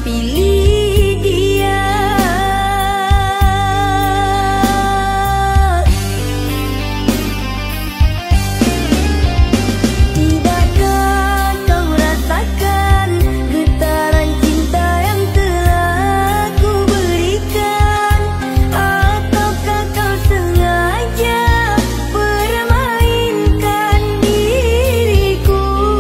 pilih dia. Tidakkah kau rasakan getaran cinta yang telah ku berikan? Ataukah kau sengaja permainkan diriku?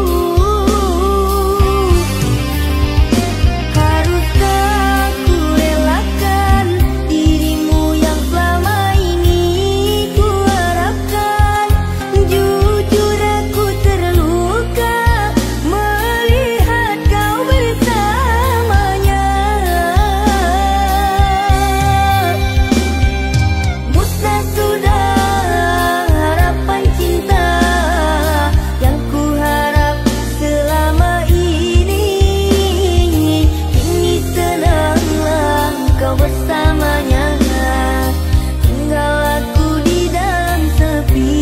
Haruskah ku relakan dirimu yang selama ini ku harapkan? Jujur aku terluka melihat kau bersamanya. Musnah sudah harapan cinta yang ku harap selama ini. Kini senanglah kau bersamanya, tinggal aku di dalam sepi.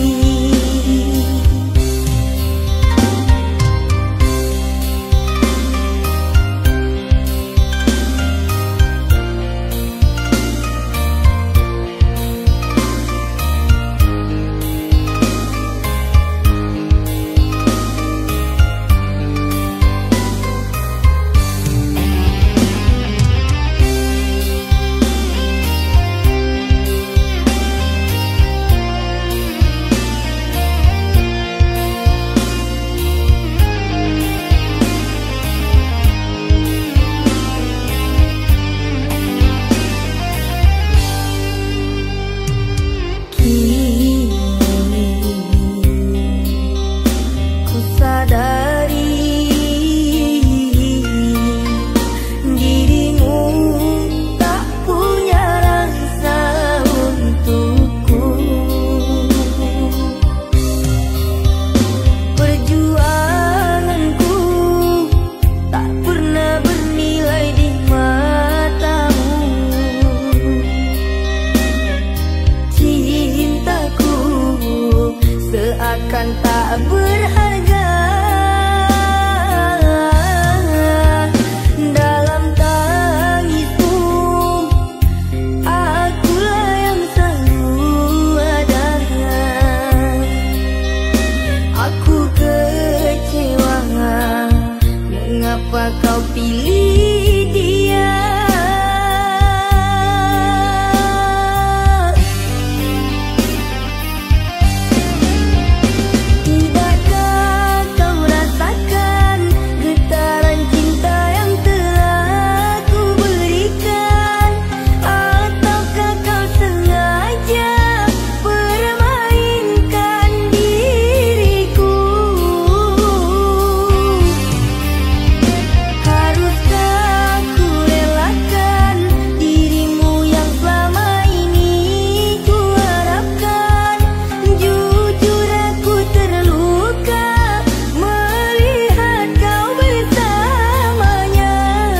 Kini ku sadari dirimu tak punya rasa untukku. Perjuanganku tak pernah bernilai di matamu. Cintaku seakan tak berharga dalam tangismu. Akulah yang selalu ada. Aku kecewa mengapa kau pilih dia. Tidakkah kau rasakan getaran cinta yang telah ku berikan? Ataukah kau sengaja permainkan diriku? Haruskah ku relakan dirimu yang selama ini ku harapkan? Jujur aku terluka melihat kau bersamanya.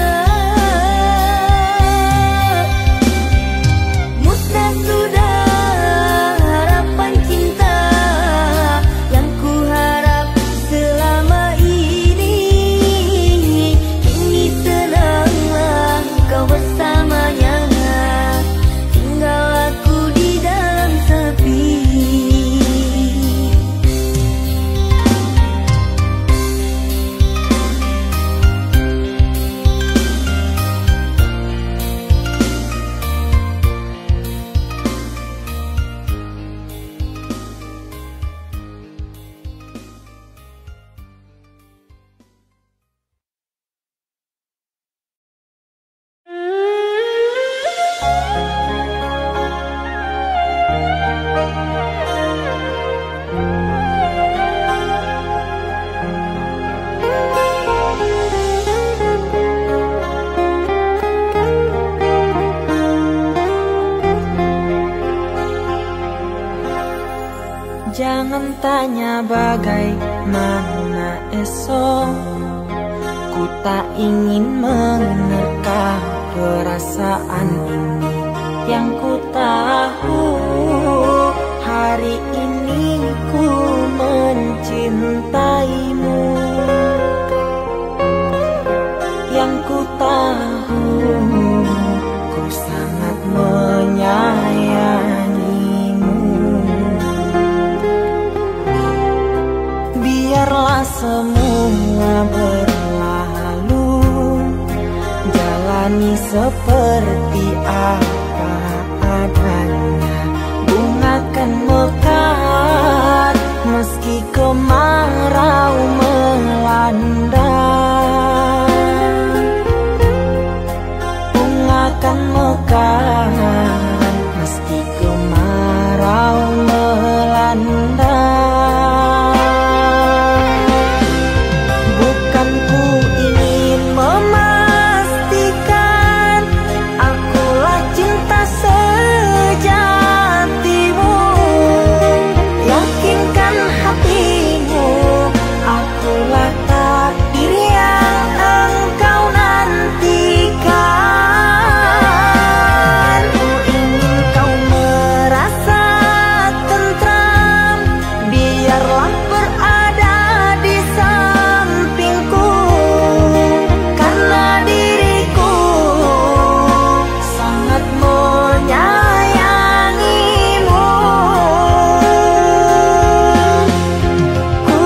Musnah sudah harapan cinta yang ku harap selama ini. Kini senanglah kau bersamanya, tinggal aku di dalam sepi. Jangan tanya bagaimana esok, ku tak ingin menerka perasaan ini. Yang ku tahu hari ini ku mencintaimu. Yang ku tahu seperti apa adanya. Bunga kan mekar meski kemarau melanda. Bunga kan mekar meski kemarau melanda. Bukan ku ingin memastikan akulah cinta sejatimu. Yakinkan hatimu akulah takdir yang engkau nantikan. Ku ingin kau merasa tentram, biarlah berada di sampingku, karena diriku sangat menyayangimu. Ku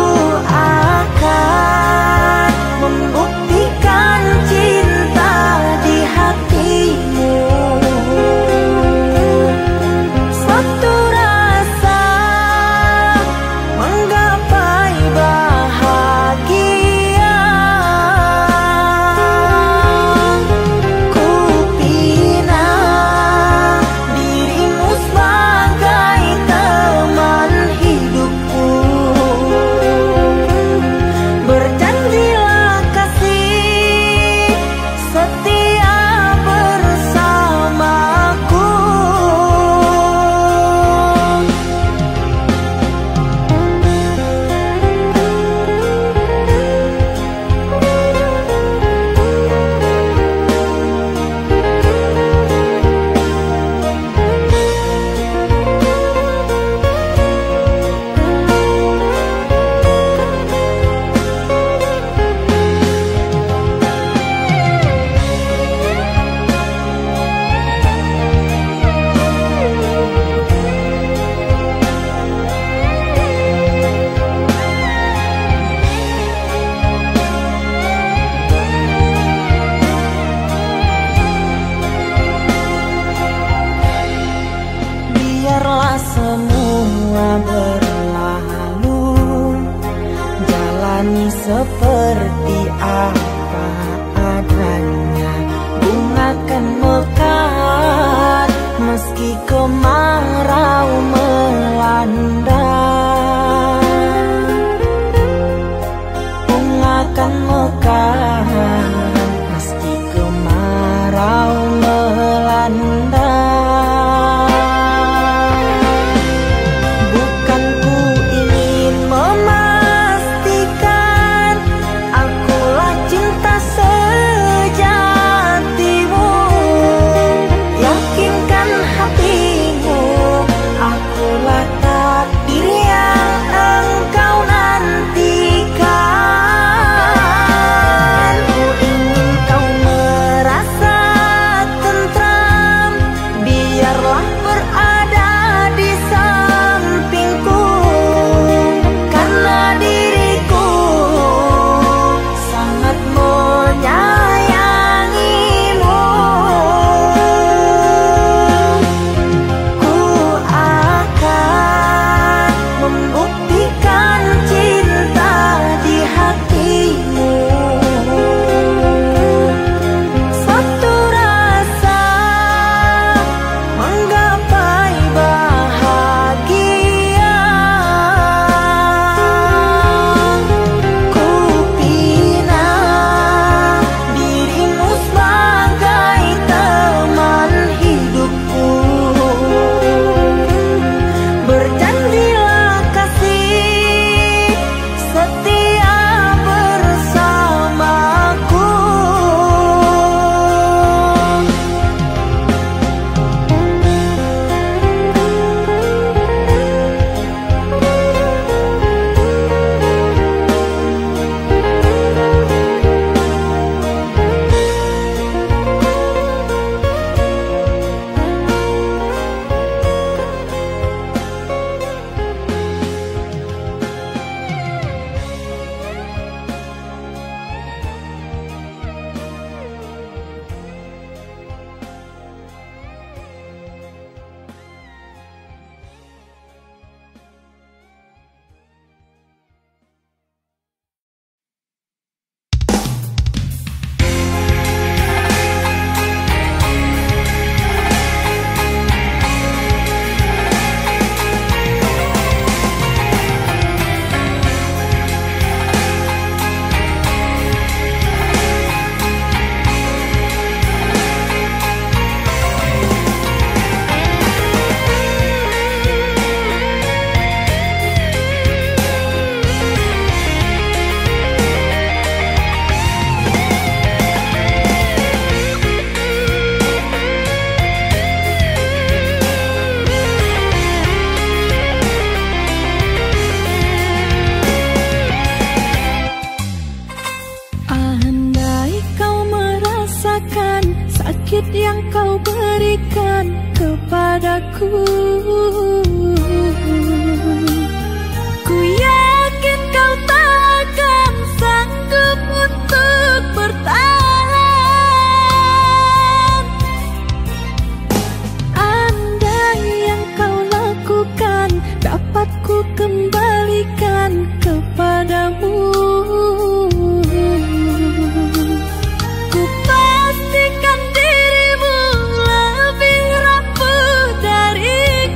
akan membuktikan cinta di hatimu. Satu rasa menggapai bahagia. Ku pinang dirimu sebagai teman hidupku. Berjanjilah kasih setia bersamaku. Biarlah semua berlalu, jalani seperti apa adanya. Bunga kan mekar meski kemarau melanda. Bunga kan mekar meski kemarau melanda. Bukan ku ingin memastikan akulah cinta sejatimu. Yakinkan hatimu cintaku. Ku yakin kau takkan sanggup untuk bertahan. Andai yang kau lakukan dapat ku kembalikan kepadamu, ku pastikan dirimu lebih rapuh dariku.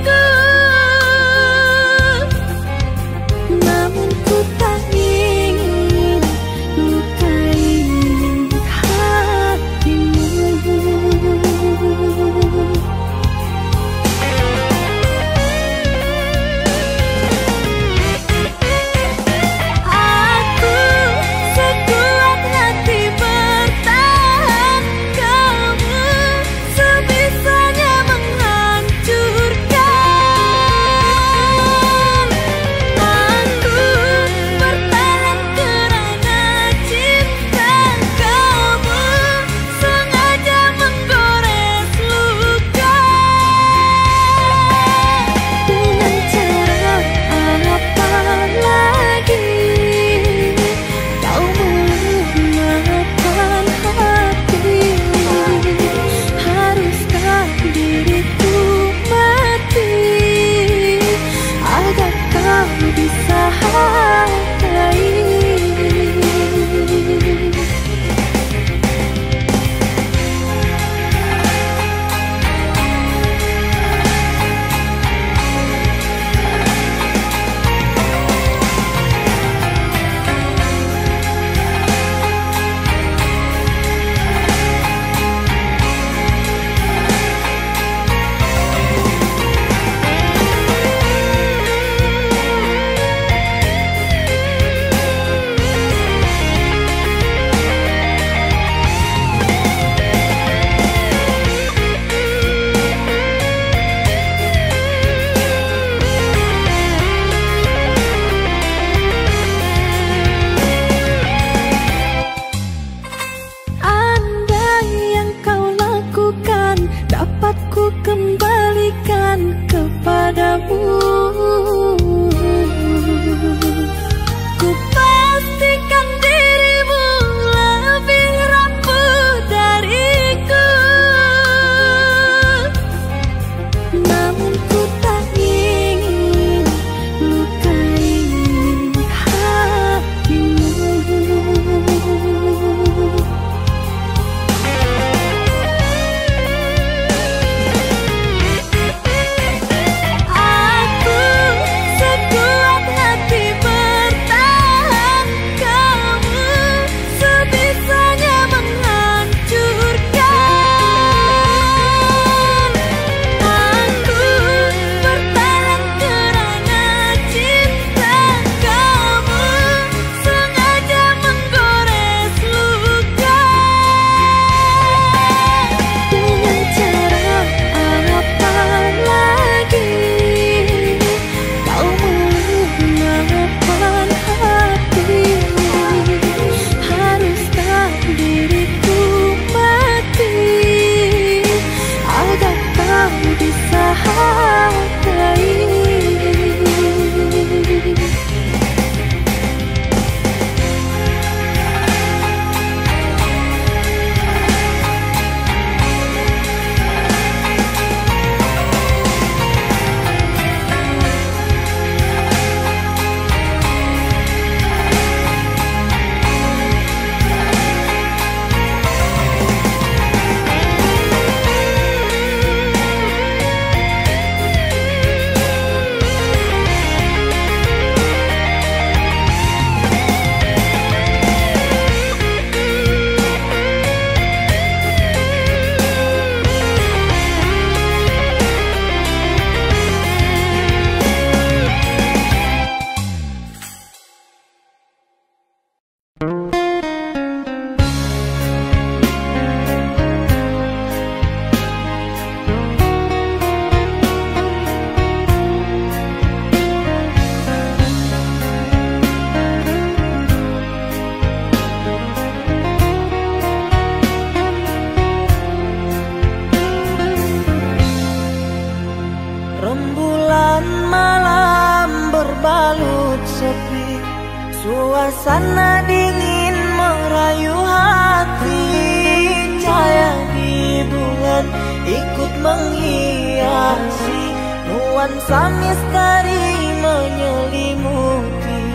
Hujan malam berbalut sepi, suasana dingin merayu hati. Cahaya di bulan ikut menghiasi, nuansa misteri menyelimuti.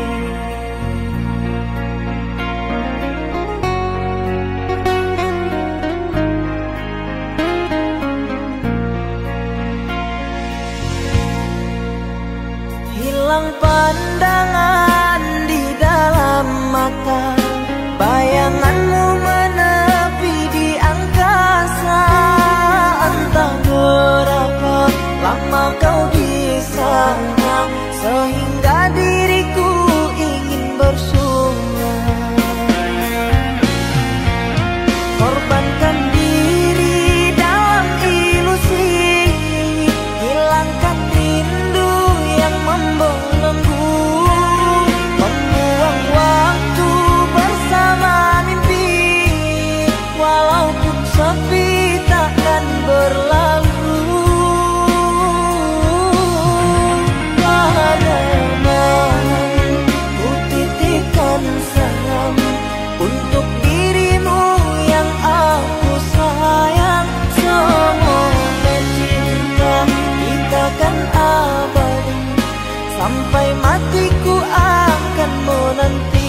Hilang pandangan di dalam mata, bayanganmu menepi di angkasa. Entah berapa lama kau di sana, sehingga diriku ingin bersunyi. Korbankan diri dalam ilusi, hilangkan rindu yang membelenggu, membuang waktu bersama mimpi. Walaupun sepi takkan berlalu. Pada malam ku titipkan salam untuk dirimu yang aku sayang. Semoga cinta kita kan abadi, sampai matiku akan menanti.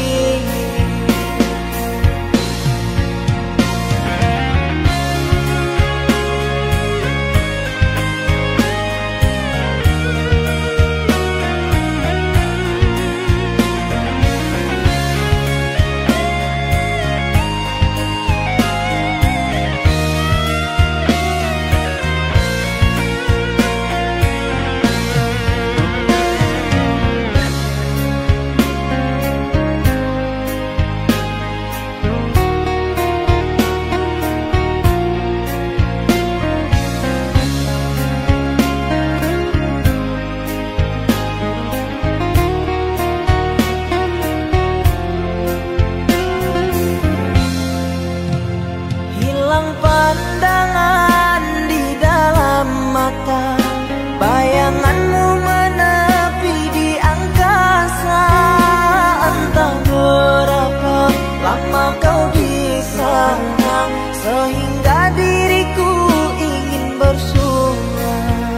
Hilang pandangan di dalam mata, bayanganmu menepi di angkasa. Entah berapa lama kau di sana, sehingga diriku ingin bersunyi.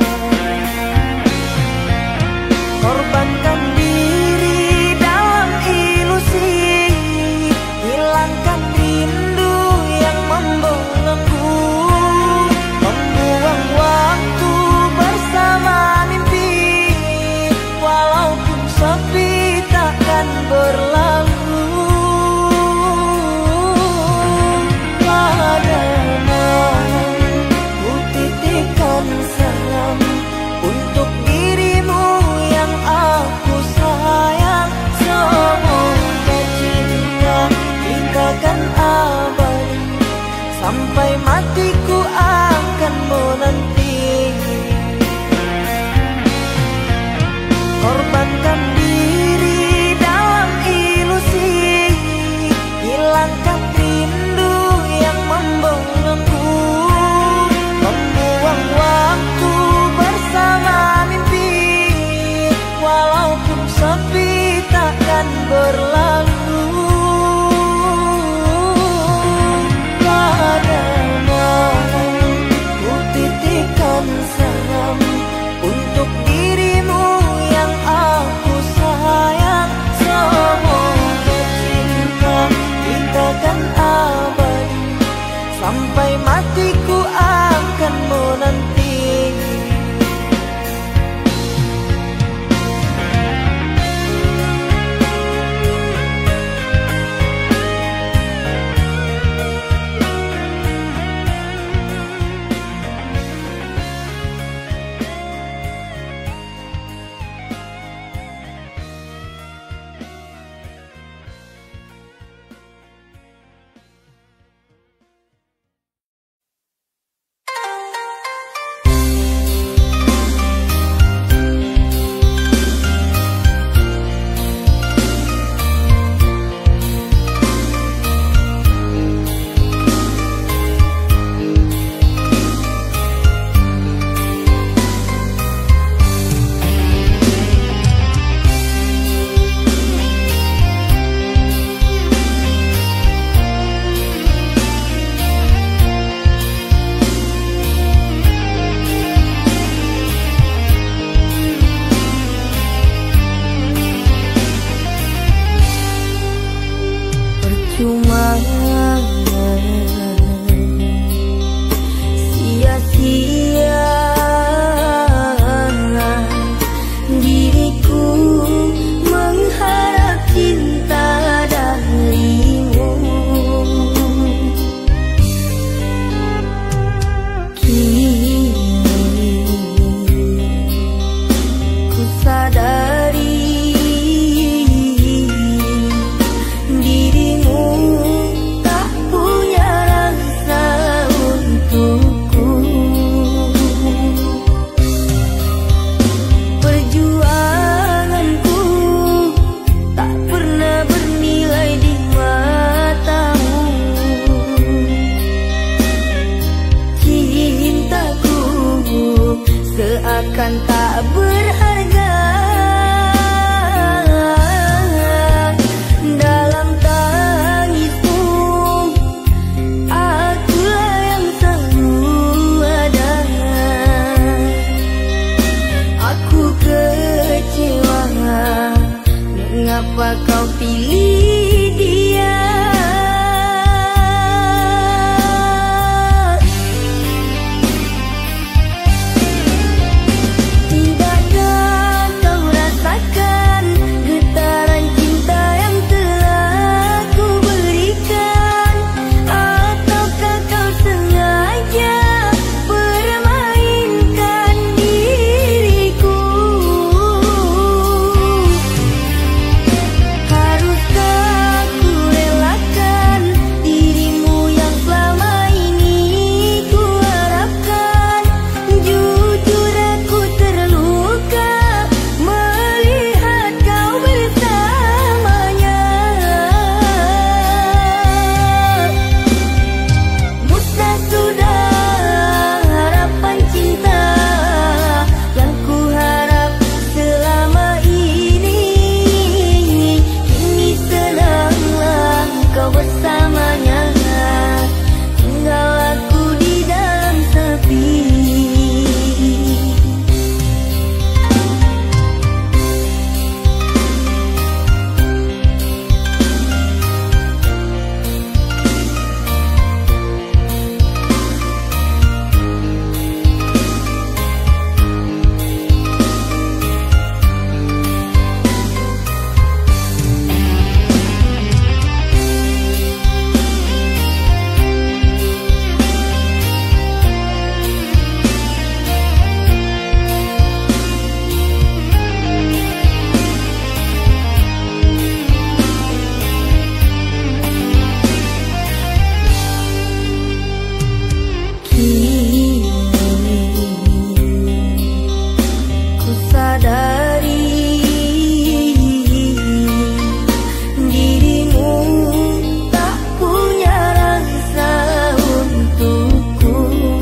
Korbankan diri dalam ilusi, hilangkan rindu yang membelenggu, membuang waktu bersama mimpi. Walaupun sepi takkan berlalu. Pada malam ku titipkan salam untuk dirimu yang aku sayang. Semoga cinta kita kan abadi, sampai matiku akan menanti. Korbankan diri dalam ilusi, hilangkan rindu yang membelenggu, membuang waktu bersama mimpi. Walaupun sepi takkan berlalu. Pada malam ku titipkan salam untuk dirimu yang aku sadari dirimu tak punya rasa untukku. Perjuanganku tak pernah bernilai di matamu. Cintaku seakan tak berharga. Dalam tangismu akulah yang selalu ada. Aku kecewa, mengapa kau pilih dia? Tidakkah kau rasakan getaran cinta yang telah ku berikan? Ataukah kau sengaja permainkan diriku? Haruskah ku relakan dirimu yang selama ini ku harapkan? Jujur aku terluka melihat kau bersamanya. Musnah sudah harapan cinta yang ku harap selama ini. Kini senanglah kau bersamanya, tinggal aku di dalam sepi. Ku sadari dirimu tak punya rasa untukku.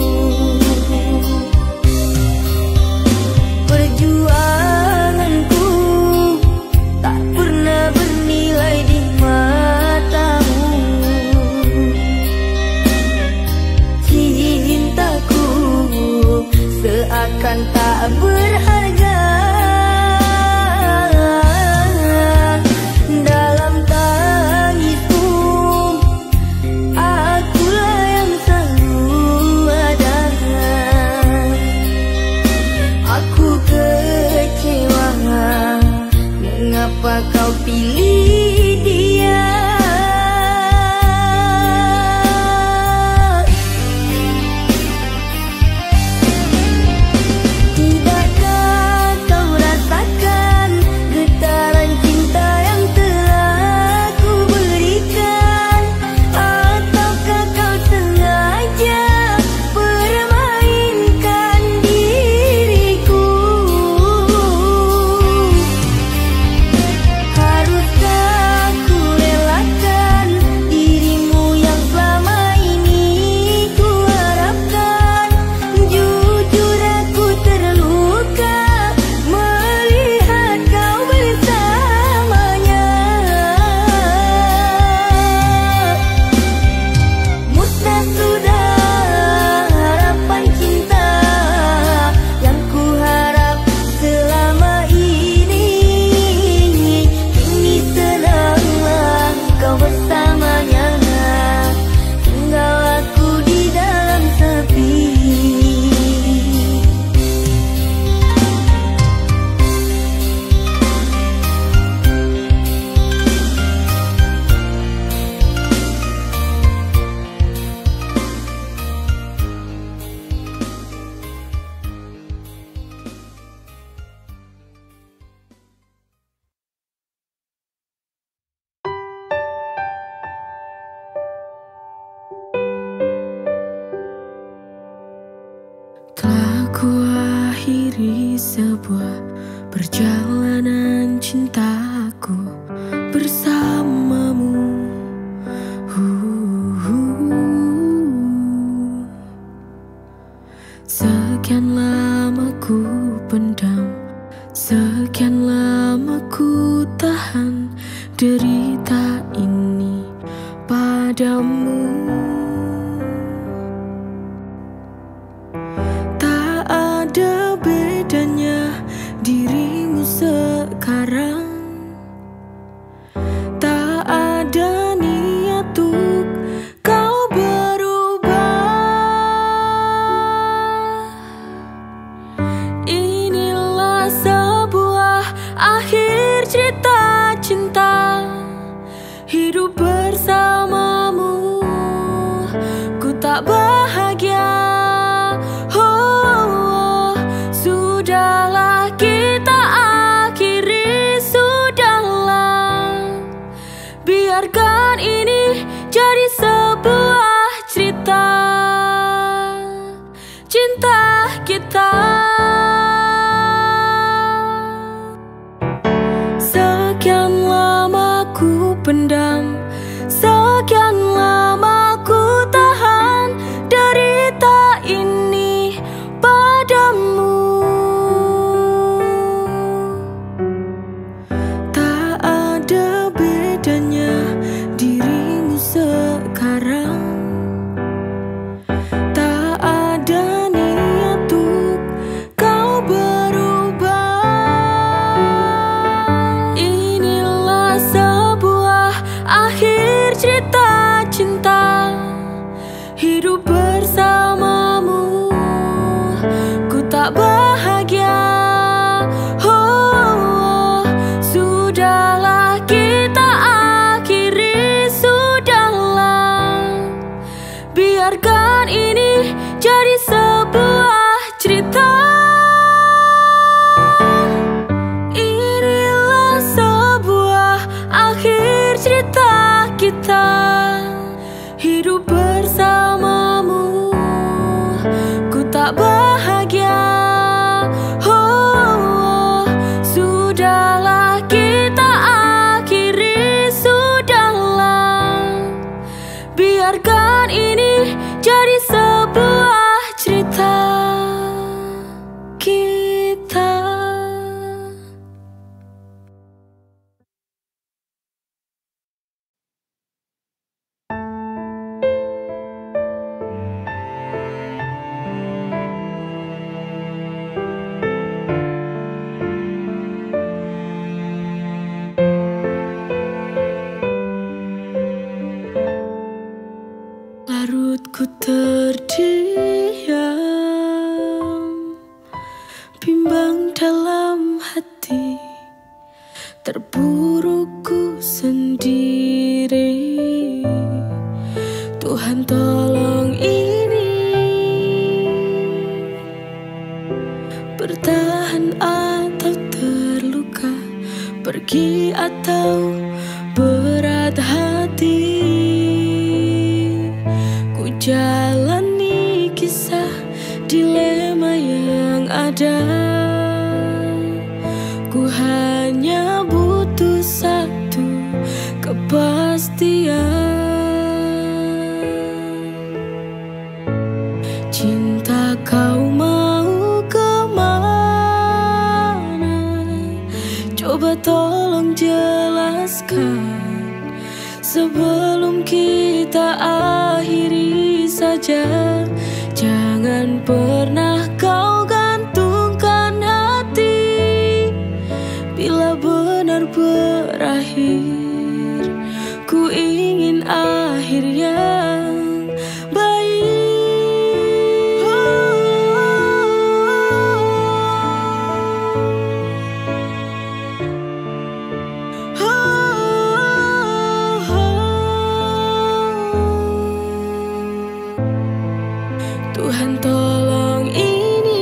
Perjuanganku tak pernah bernilai di matamu. Cintaku seakan tak berharga. Dalam tangismu akulah yang selalu ada. Aku kecewa, mengapa kau pilih dia? Tidakkah kau rasakan getaran cinta yang telah ku berikan? Ataukah kau sengaja permainkan diriku? Haruskah sebuah perjalanan cintaku bersamamu. Sekian lama ku pendam, sekian lama ku tahan derita ini padamu. Tak ada bedanya dirimu sekarang, tak ada niat untuk kau berubah. Inilah sebuah akhir cerita cinta, hidup bersamamu ku tak bahagia. Oh, sudahlah kita akhiri, sudahlah. Biarkan ini jadi sebuah cerita cinta kita. Sekian lama ku pendam, sekian lama ku tahan derita ini padamu. Tak ada bedanya dirimu sekarang, tak ada niat untuk kau berubah. Inilah sebuah akhir cerita cinta, hidup bersamamu ku tak bahagia. Oh, sudahlah kita akhiri, sudahlah. Biarkan ini jadi sebuah cerita. Inilah sebuah akhir cerita kita, hidup bersamamu ku tak bahagia. Oh, sudahlah kita akhiri, sudahlah. Biarkan ini jadi sebuah cerita kita. Larutku terdiam, bimbang dalam hati, terpurukku sendiri. Tuhan tolong ini, bertahan atau terluka, pergi atau berat hati. Jalani kisah dilema yang ada, ku hanya butuh satu kepastian. Cinta kau mau kemana? Coba tolong jelaskan sebelum kita akhiri saja. Jangan pernah kau gantungkan hati, bila benar berakhir, ku ingin akhir yang baik. Tuhan tolong ini,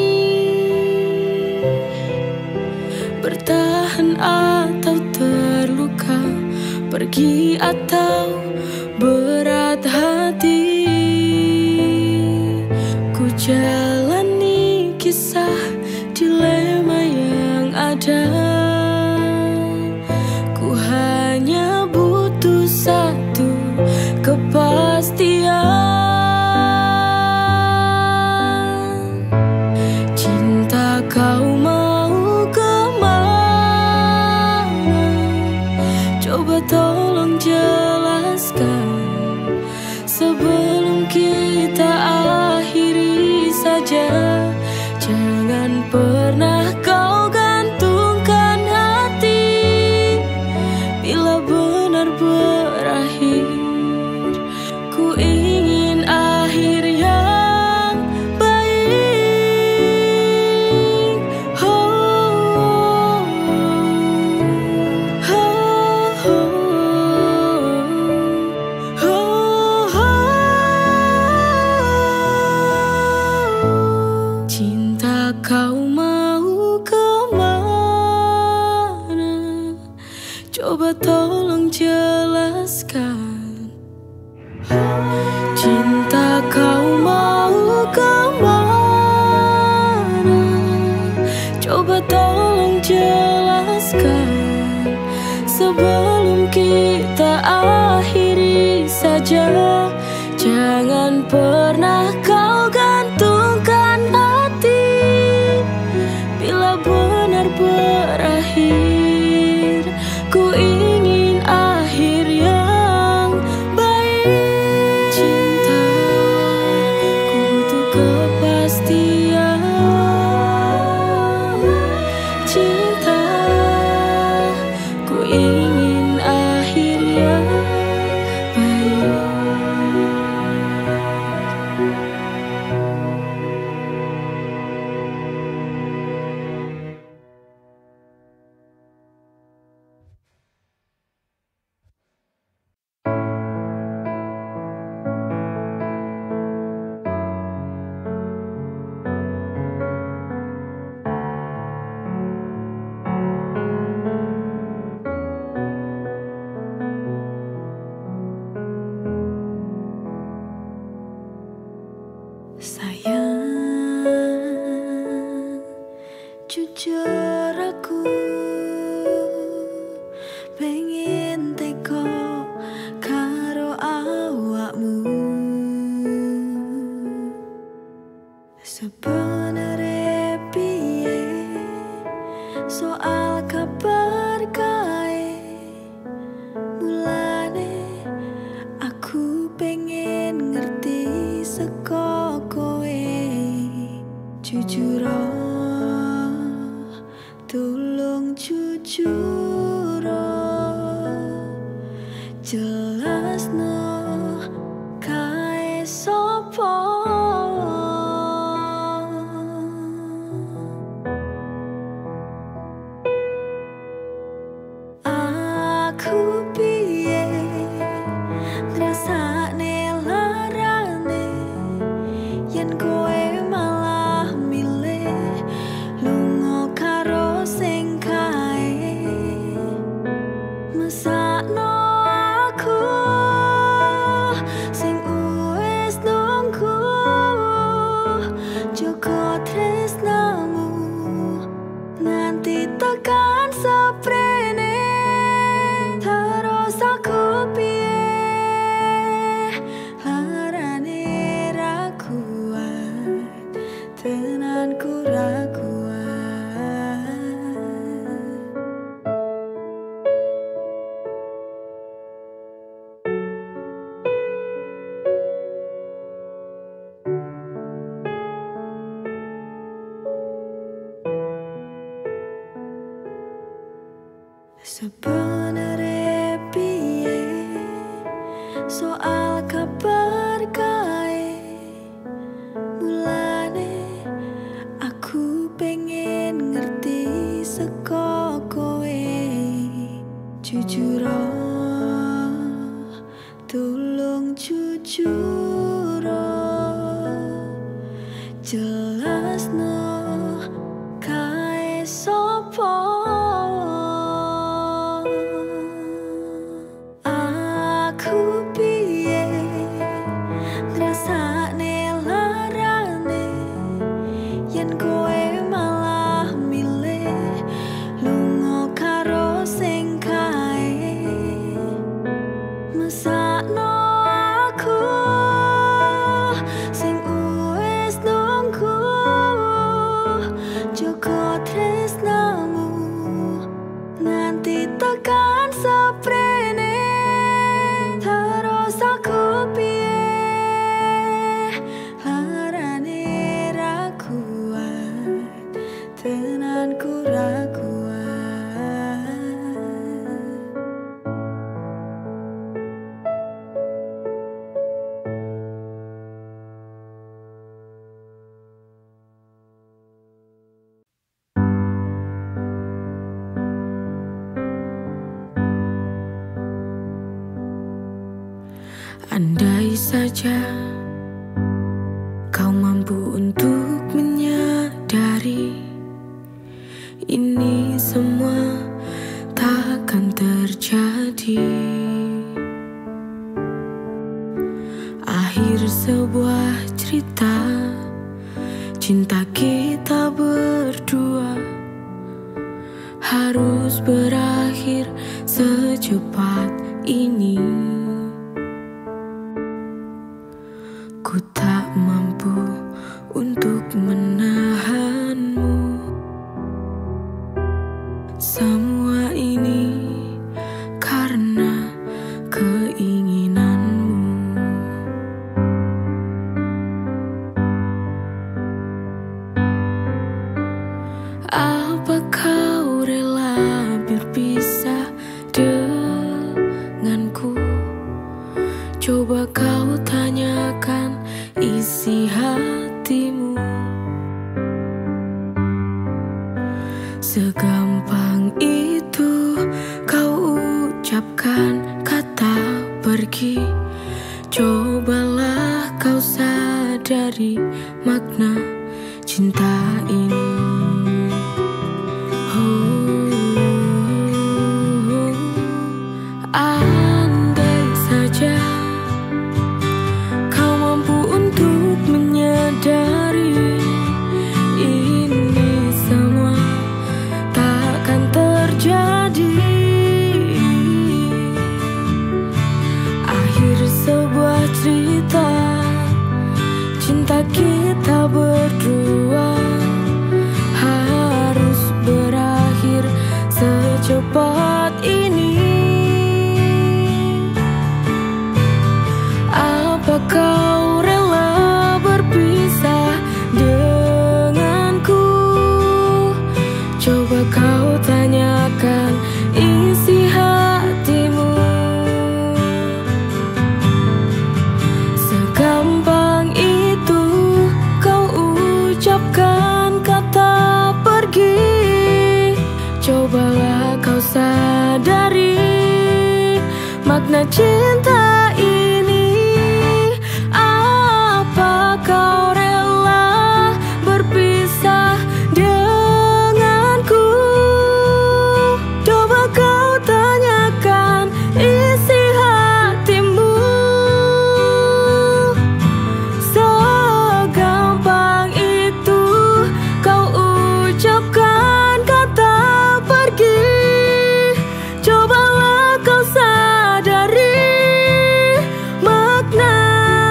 bertahan atau terluka, pergi atau berat hati. Ku jalani kisah dilema dan ku hanya butuh satu kepastian. Cinta kau mau kemana? Coba tolong jelaskan sebelum kita akhiri saja. Jangan pernah kau gantungkan hati bila benar berakhir. Ku ingin akhir yang baik. Oh, oh, oh, oh, oh, oh. Cinta kau mau kemana? Coba tolong jelaskan. Cinta kau mau kemana? Coba tolong jelaskan sebelum kita akhiri saja. Jangan pernah kau gantungkan hati bila benar berakhir. Ku ingin akhir yang baik. Cinta, ku butuh kepastian. Cinta, ku ingin akhir yang baik. Sayang, jujur aku pengen teko karo awakmu. Sebenere piye soal kabar kae, mulane aku pengen ngerti saka kowe. Jujur, tolong jujur, jelasno kae sopo. Aku piye ngrasakne larane yen kowe malah milih lunga karo sing kae. Mesakno aku sing wis nunggu joko tresnamu nganti tekan seprene. Terus aku piye larane ra kuat, tenanku ra kuat. Sebenere piye soal kabar kae, mulane aku pengen ngerti saka kowe. Jujur, tolong jujur, jelasno kae sopo. Aku piye ngrasakne larane yen kowe malah milih Andai saja kau mampu untuk menyadari ini semua takkan terjadi. Akhir sebuah cerita cinta kita berdua harus berakhir secepat ini. Ku tak mampu untuk menahanmu. Semua ini karena keinginanmu. Apa kau rela berpisah denganku? Coba kau tanyakan isi hatimu. Segampang itu kau ucapkan kata pergi. Cobalah kau sadari makna cinta ini. Andai saja kau mampu untuk menyadari ini semua takkan terjadi. Akhir sebuah cerita cinta kita berdua harus berakhir secepat ini. Apa kau rela berpisah denganku? Coba kau tanyakan isi hatimu. Segampang itu kau ucapkan kata pergi. Cobalah kau sadari makna cinta ini. Apa kau rela berpisah denganku? Coba kau tanyakan isi hatimu. Segampang itu kau ucapkan kata pergi. Cobalah kau sadari makna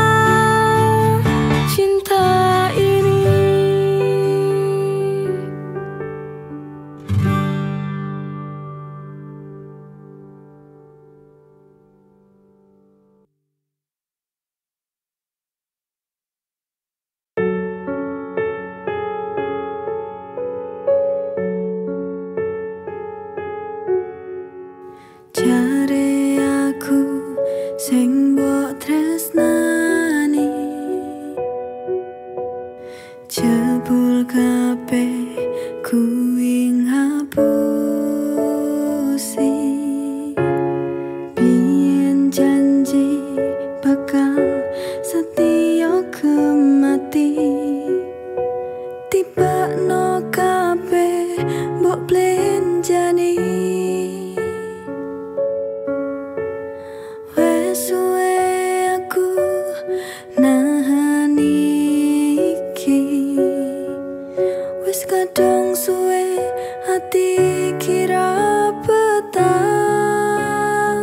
cinta ini. Jare aku sing mbok tresnani, jebul kabeh kuwi ngapusi. Biyen janji bakal setia kemati, tibakno kabeh mbok blenjani. Wes suwe aku nahan iki, wes kadung suwe hati kira petang.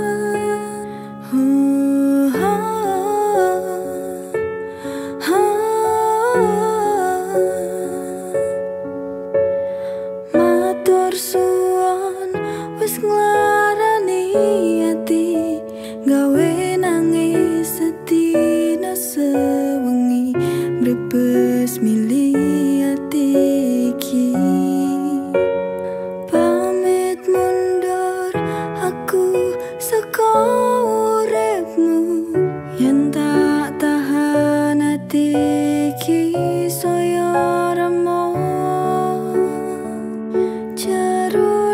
Matur suwun wes nglarani hati, gawe nangis sedina sewengi, brebes milih ati iki. Pamit mundur aku saka uripmu, yen tak tahan ati iki saya remo. Jero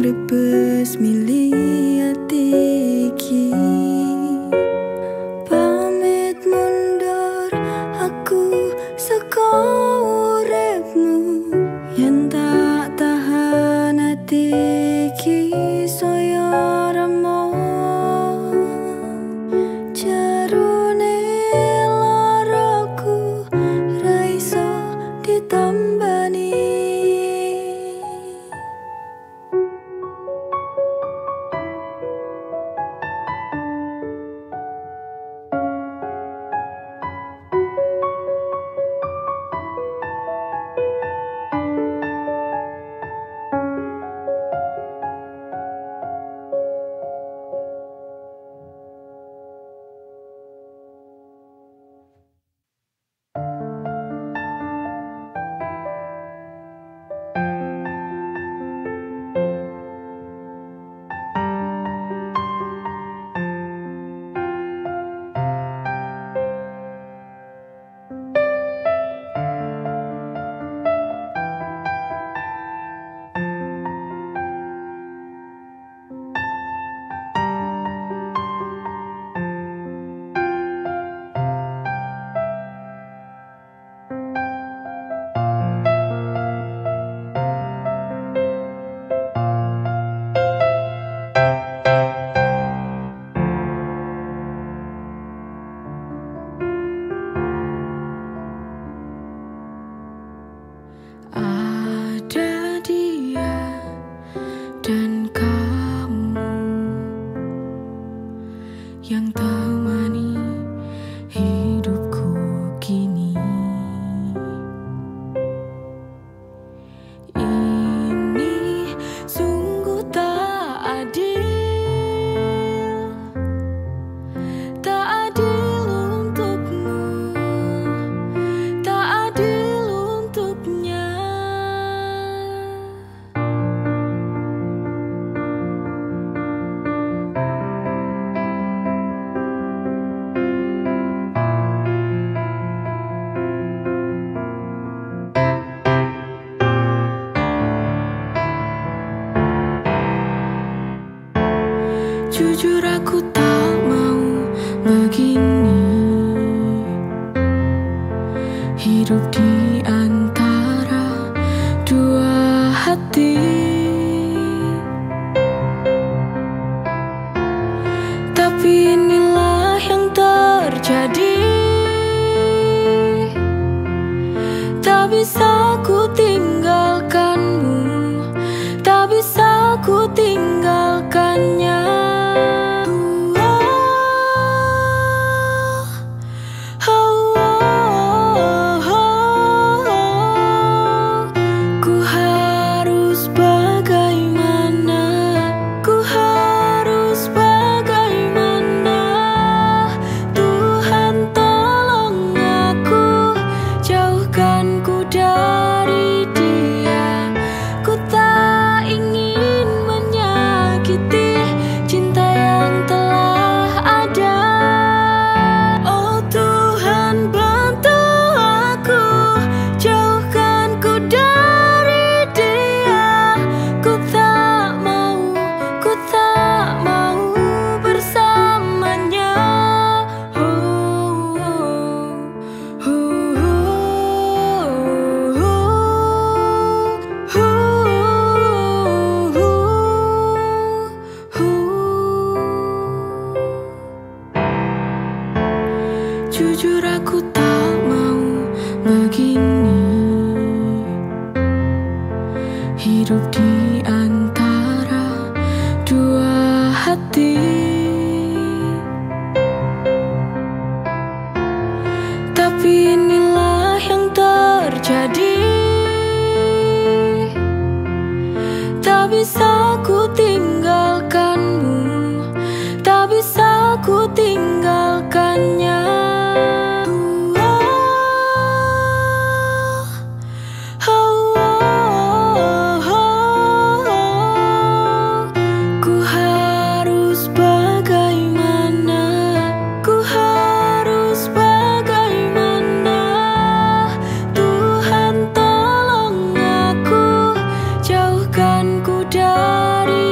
ngrebes milih ati iki. Pamit mundur aku saka uripmu, yen tak tahan ati iki saya remo. Jarune laraku ra iso ditambani. Ada dia dan kamu yang temani hidupku kini. Ini sungguh tak adil, tak adil untukmu, tak adil untuknya. Jujur aku tak mau begini, hidup di antara dua hati. Tapi inilah yang terjadi, tak bisa ku tinggalkanmu, tak bisa ku tinggalkannya. Jujur aku tak mau begini, hidup di antara dua hati. Tapi inilah yang terjadi, tak bisa ku tinggalkanmu, tak bisa ku tinggalkannya. Jauhkan ku dari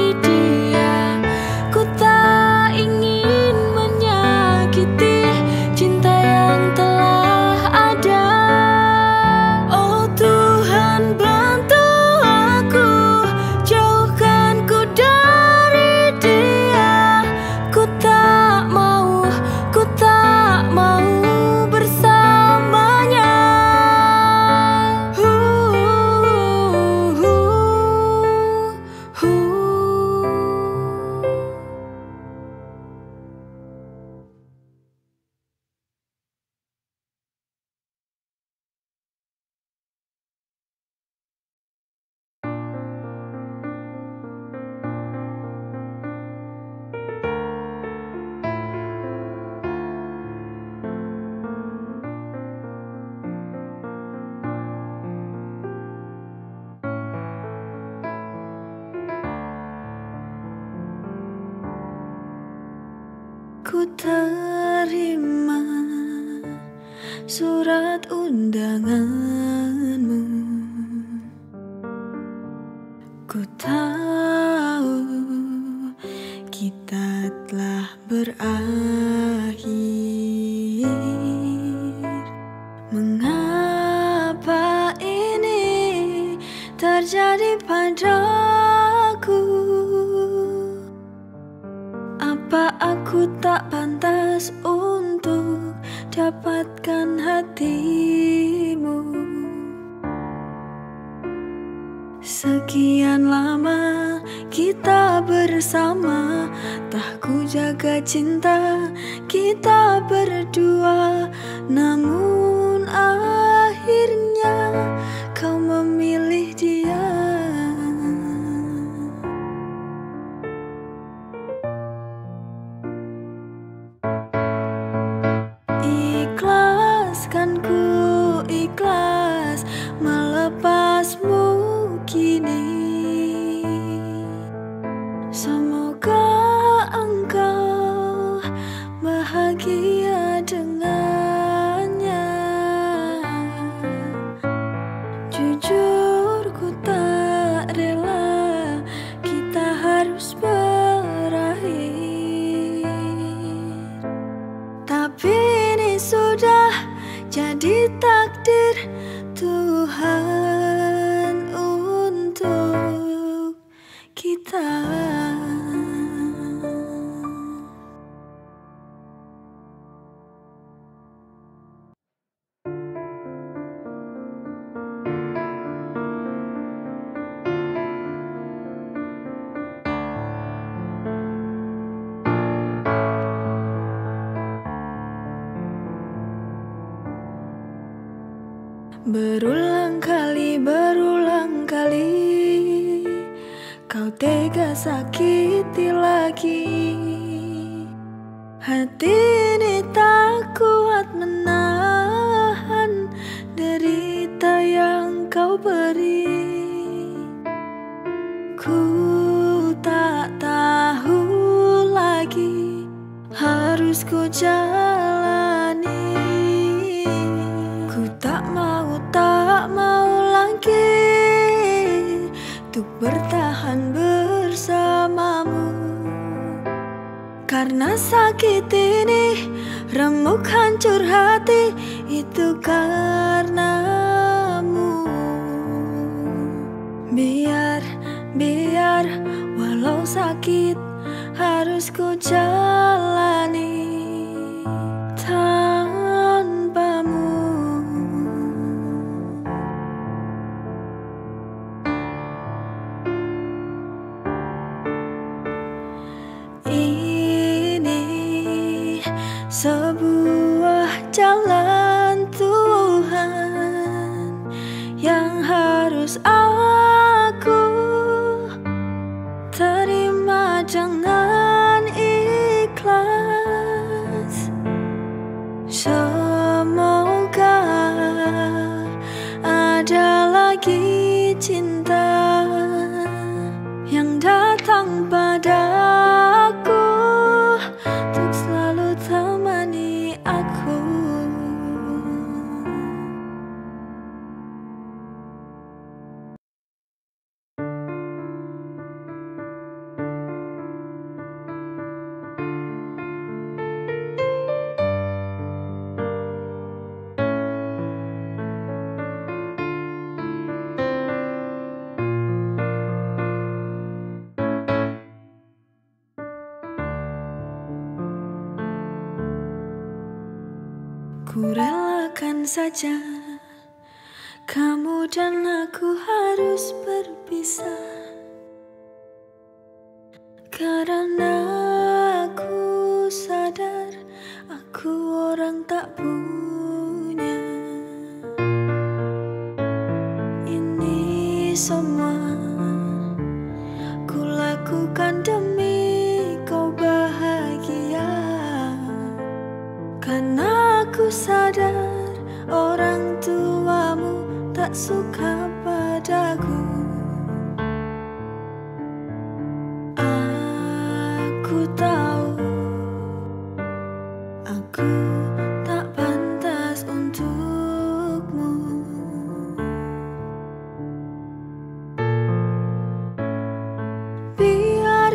Ku terima surat undanganmu. Ku tahu kita telah berakhir. Mengapa ini terjadi padaku? Apa aku tak pantas untuk dapatkan hatimu? Sekian lama kita bersama, tak ku jaga cinta kita berdua. Namun akhirnya kau memilih dia. Ikhlas kan ku ikhlas melepasmu kini. Semoga engkau bahagia dengannya. Jujur ku tak rela kita harus berakhir, tapi ini sudah jadi takdir Tuhan untuk kita. Berulang kali kau tega sakiti lagi. Hati ini tak kuat menahan derita yang kau beri. Ku tak tahu lagi harus ku jalani. Ku tak mau lagi untuk bertahan bersamamu. Karena sakit ini remuk hancur hati, itu karenamu. Biar walau sakit harus ku jalani tanpamu. Sebuah jalan Tuhan yang harus aku terima dengan ikhlas. Semoga ada lagi cinta yang datang padaku untuk selalu temani aku. Ku relakan saja kamu dan aku harus berpisah, karena aku sadar aku orang tak punya. Ini semua ku lakukan demi kau bahagia, karena aku sadar orang tuamu tak suka padaku. Aku tahu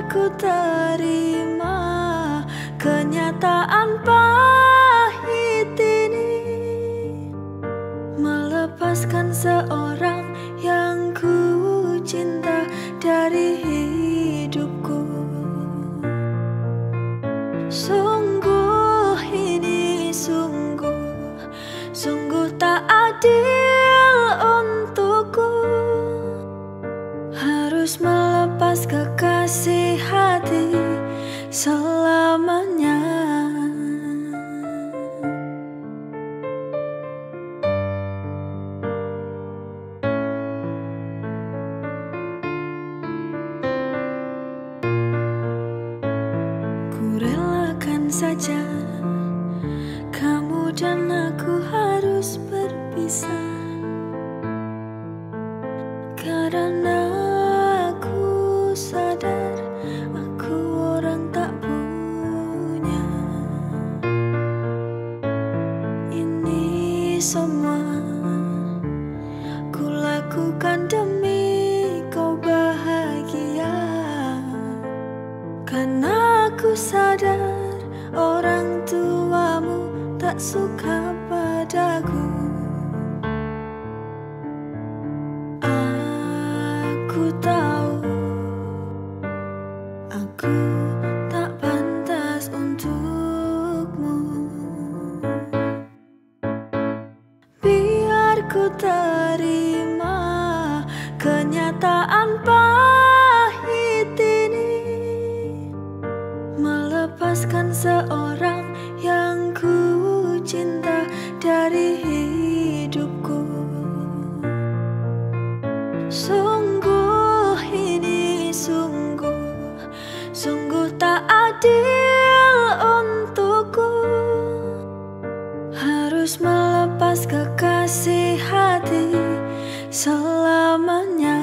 aku terima kenyataan pahit ini, melepaskan seorang yang ku cinta dari hidupku. Sungguh ini sungguh tak adil untukku, harus melepas kekasih hati selamanya. Ku relakan saja kamu dan aku harus berpisah, karena aku sadar aku orang tak punya. Ini semua ku lakukan demi kau bahagia, karena aku sadar orang tuamu tak suka padaku. Aku tahu aku tak pantas untukmu. Biar ku terima kenyataan pahit ini, melepaskan seorang yang ku cinta dari hidupku. Sungguh ini sungguh tak adil untukku, harus melepas kekasih hati selamanya.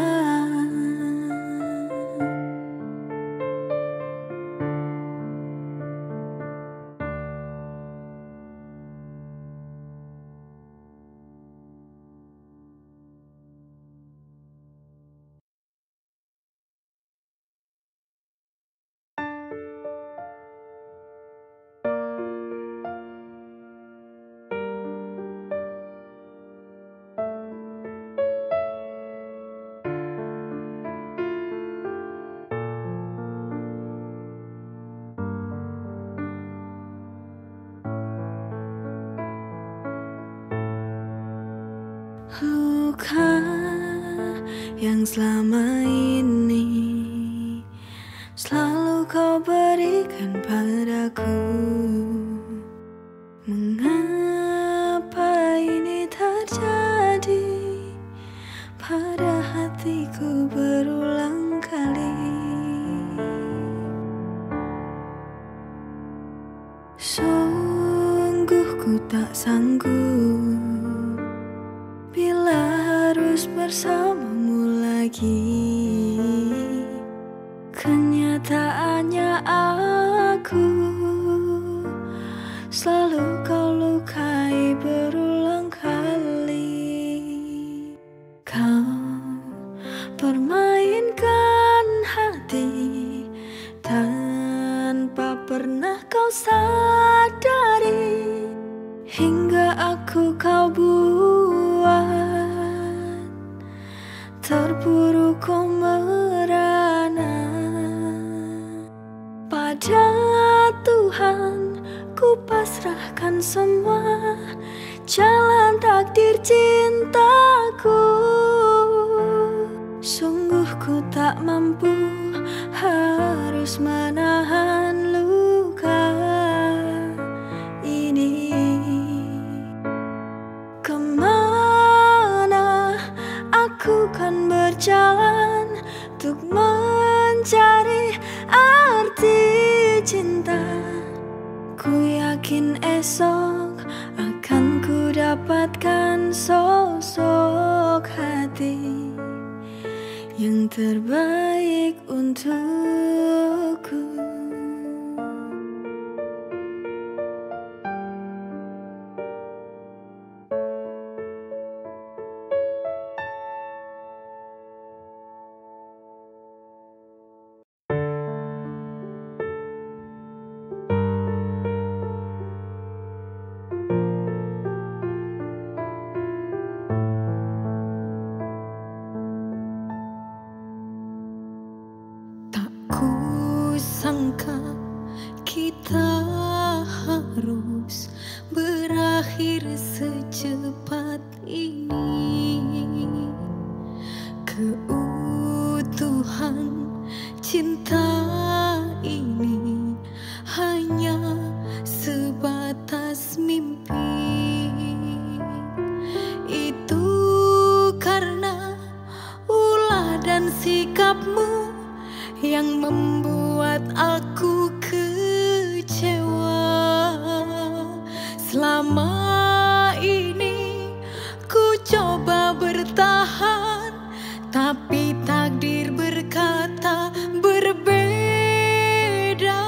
Luka yang selama ini selalu kau berikan padaku, mengapa ini terjadi pada hatiku berulang kali? Sungguh ku tak sanggup bila harus bersamamu lagi. Kenyataannya aku selalu kau lukai berulang kali. Kau permainkan hati tanpa pernah kau sadari, hingga aku kau buat terpuruk kau merana. Pada Tuhan ku pasrahkan semua jalan takdir cintaku. Sungguh ku tak mampu, harus menahan luka ini. Kemana aku kan berjalan untuk mencari arti cinta? Ku yakin esok akan ku dapatkan sosok hati yang terbaik untukku. sangka kita harus berakhir secepat ini. Keutuhan cinta ini hanya sebatas mimpi. Itu karena ulah dan sikapmu yang membuat aku kecewa. Selama ini ku coba bertahan, tapi takdir berkata berbeda.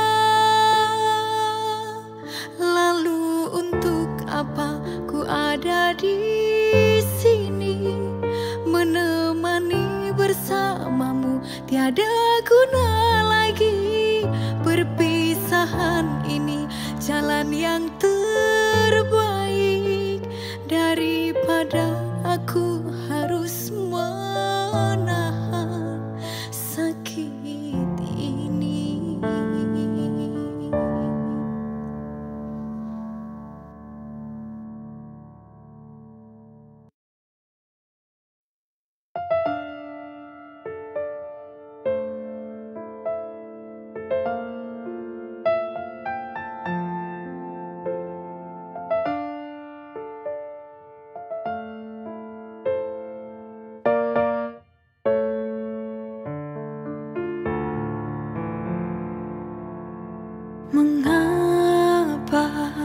Lalu untuk apa ku ada di sini, menemani bersamamu? Tiada guna lagi perpisahan ini, jalan yang terbaik daripada aku harus menahan sakit ini. Mengapa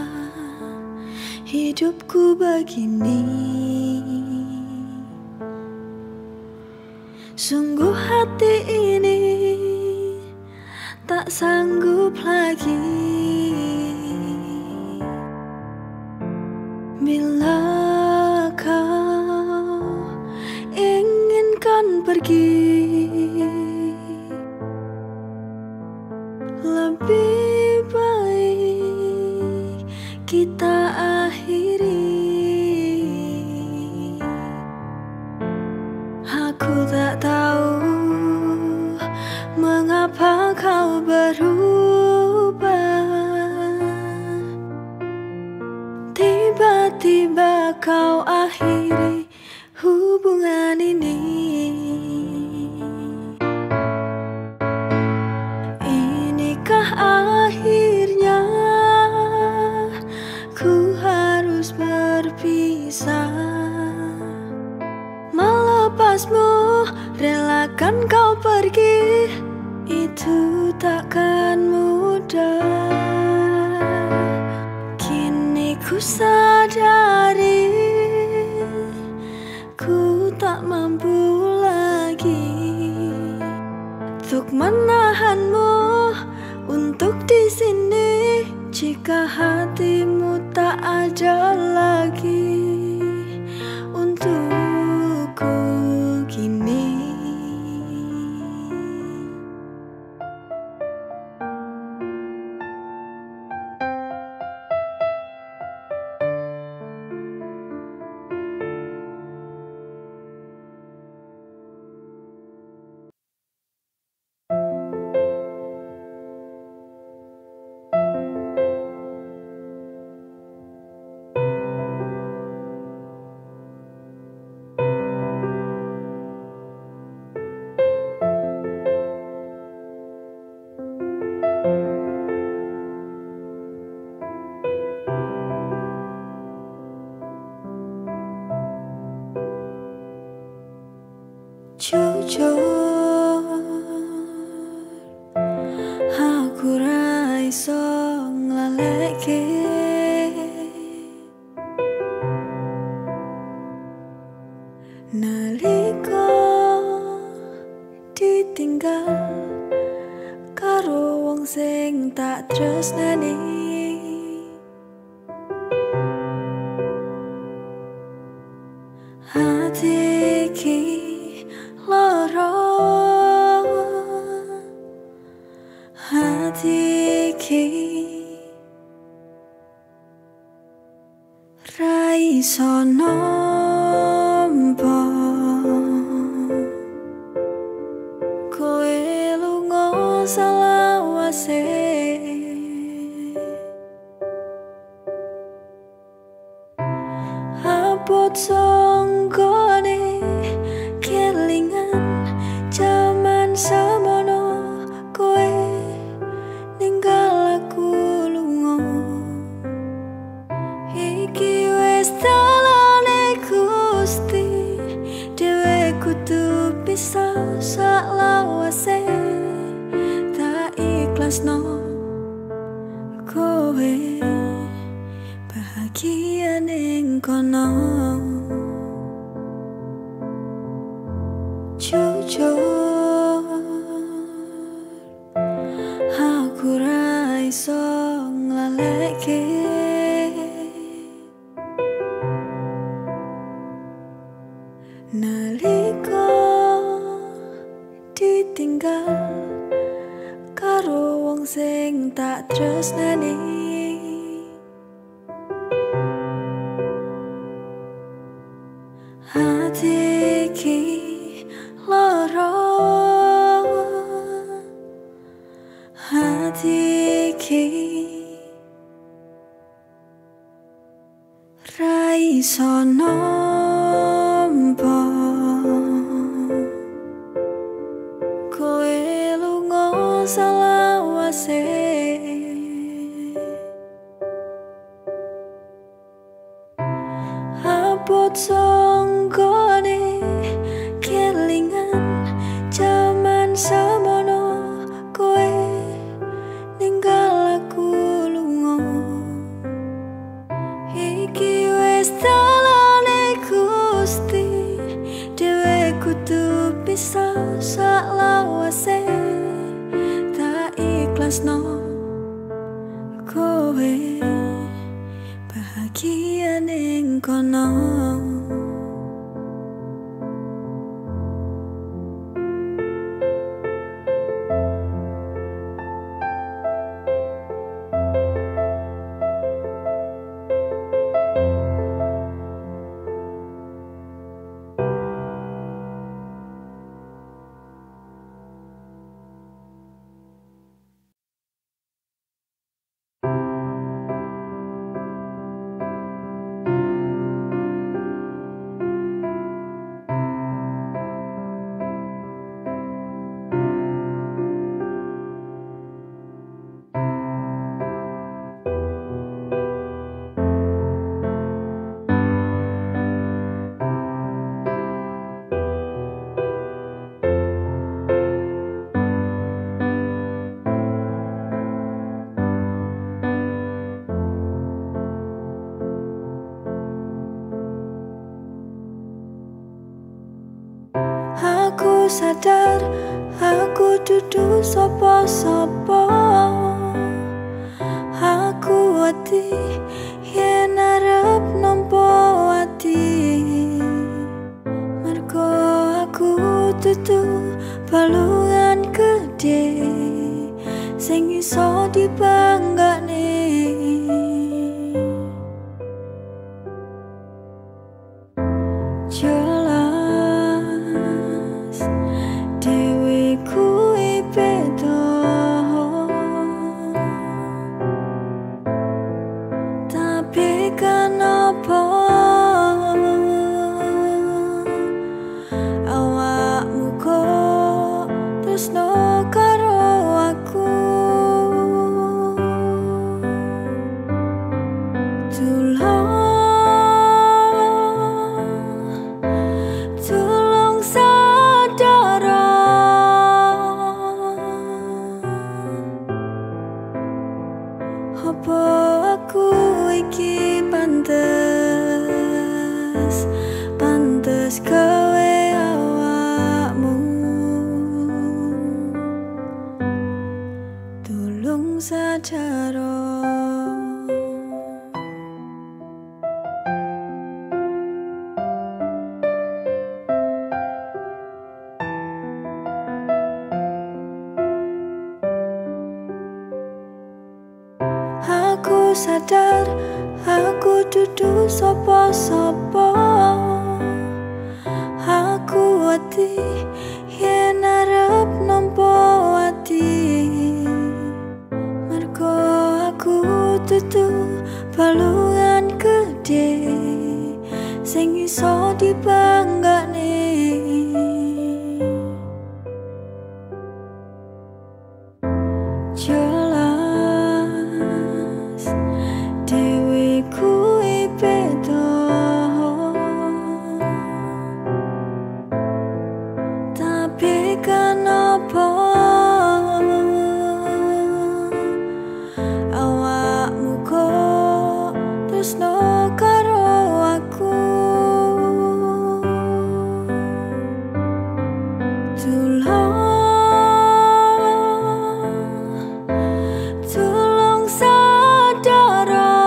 hidupku begini? Sungguh hati ini tak sanggup lagi. Bila kau inginkan pergi, lebih baik kita akhiri. Aku tak tahu mengapa kau berubah. Tiba-tiba kau akhiri hubungan ini. Inikah akhirnya ku harus berpisah? Melepasmu, relakan kau pergi, itu takkan mudah. Kini ku sadari ku tak mampu lagi untuk menahanmu untuk di sini. Jika hatimu tak ada lagi untukku kini. Jujur, aku ra iso nglaleke nalika ditinggal karo wong sing tak tresnani. Hati iki lara, hati iki ra iso nampa. Koe lunga salah lawase abot songgone kelingan jaman semono kowe ninggal aku lunga iki wis dalane Gusti dhewe kudu pisah sak lawase tak ikhlasno kowe bahagia ning kono jujur aku ra iso nglaleke nalika ditinggal karo wong sing tak tresnani hati iki lara hati iki ra iso nampa kowe lunga selawase abot songgone kelingan jaman semono kowe ninggal aku lunga iki wis dalane Gusti dhewe kudu pisah sak lawase tak ikhlasno kowe bahagia ning kono aku sadar aku dudu sapa-sapa aku wedi yen arep nampa ati mergo aku dudu balungan gede sing iso dibanggane pantes gawe awakmu tulung sadaro aku sadar aku dudu sapa-sapa aku wedi yen arep nampa ati tutu balungan gede sing iso dibanggane. Jelas dewe kuwi beda, tapi kenapa awakmu kok tresno karo aku? Tolong sadar,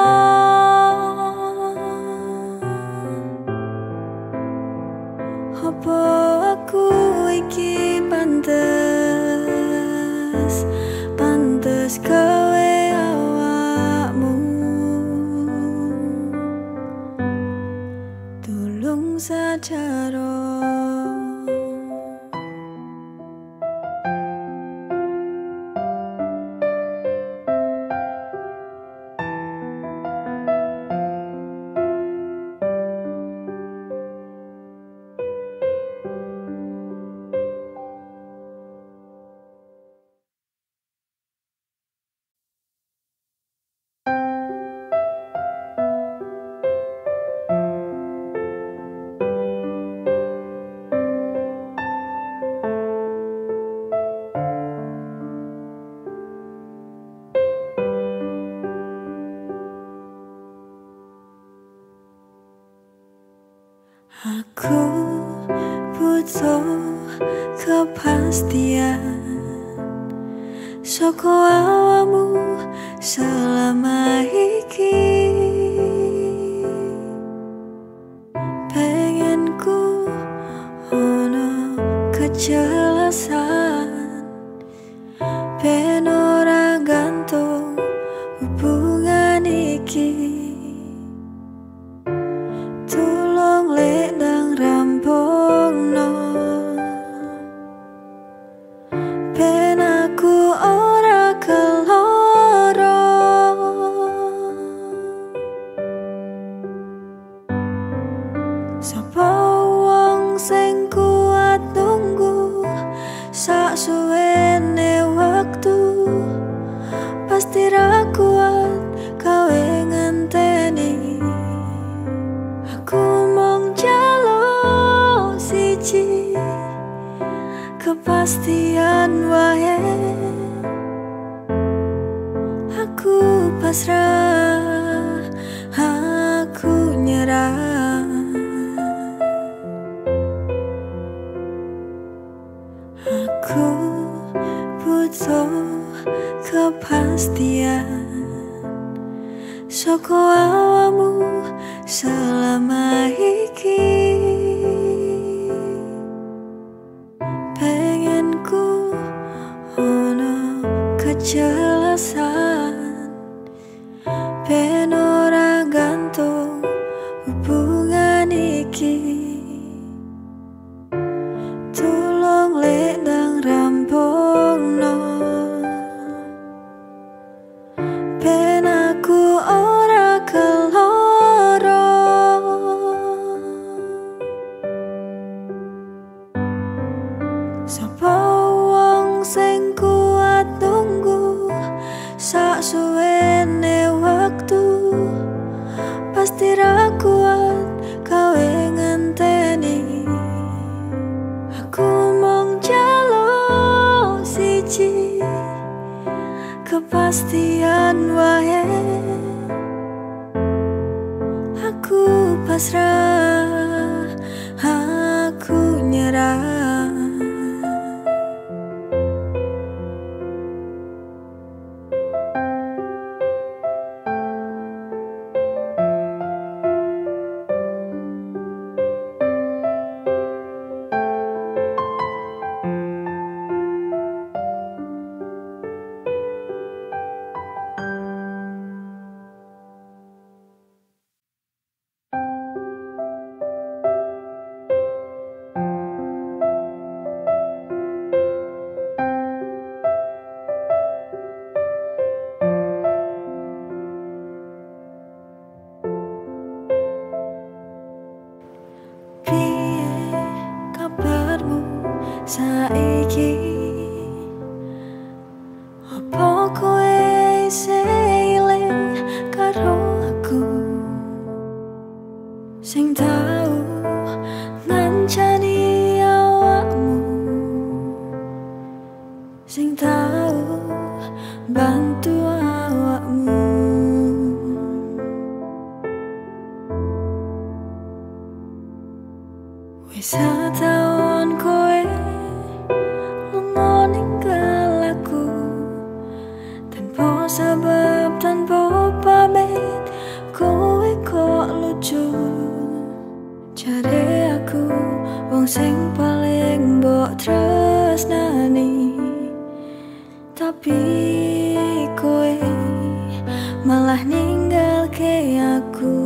apa aku iki pantes gawe awakmu? Tolong sadar. Aku butuh kepastian saka awakmu selama iki. Pengenku ono kejelasan ben ora gantung hubungan iki. Tolong lek ndang rampungno ben aku ora keloro. Sapa wong sing kuat nunggu sak suwene waktu, pasti ra kuat kowe ngenteni. Aku mong njaluk siji kepastian wae. Aku pasrah, aku nyerah. Aku butuh kepastian saka awakmu selama iki. Pengenku ono kejelasan ben ora gantung hubungan iki. Tolong lek ndang rampungno ben aku ora keloro. Sapa wong sing kuat nunggu sak suwene waktu, pasti ra kuat kowe ngenteni. Aku mong njaluk siji kepastian wae. Aku pasrah, aku nyerah. Apa kowe isih eling karo aku sing tau ngancani awakmu, sing tau bantu awakmu. Wis setahun kowe lunga ninggal aku, tanpa sebab tanpa pamit. Kowe kok lucu, jare aku wong sing paling mbok tresnani, tapi kowe malah ninggalke aku.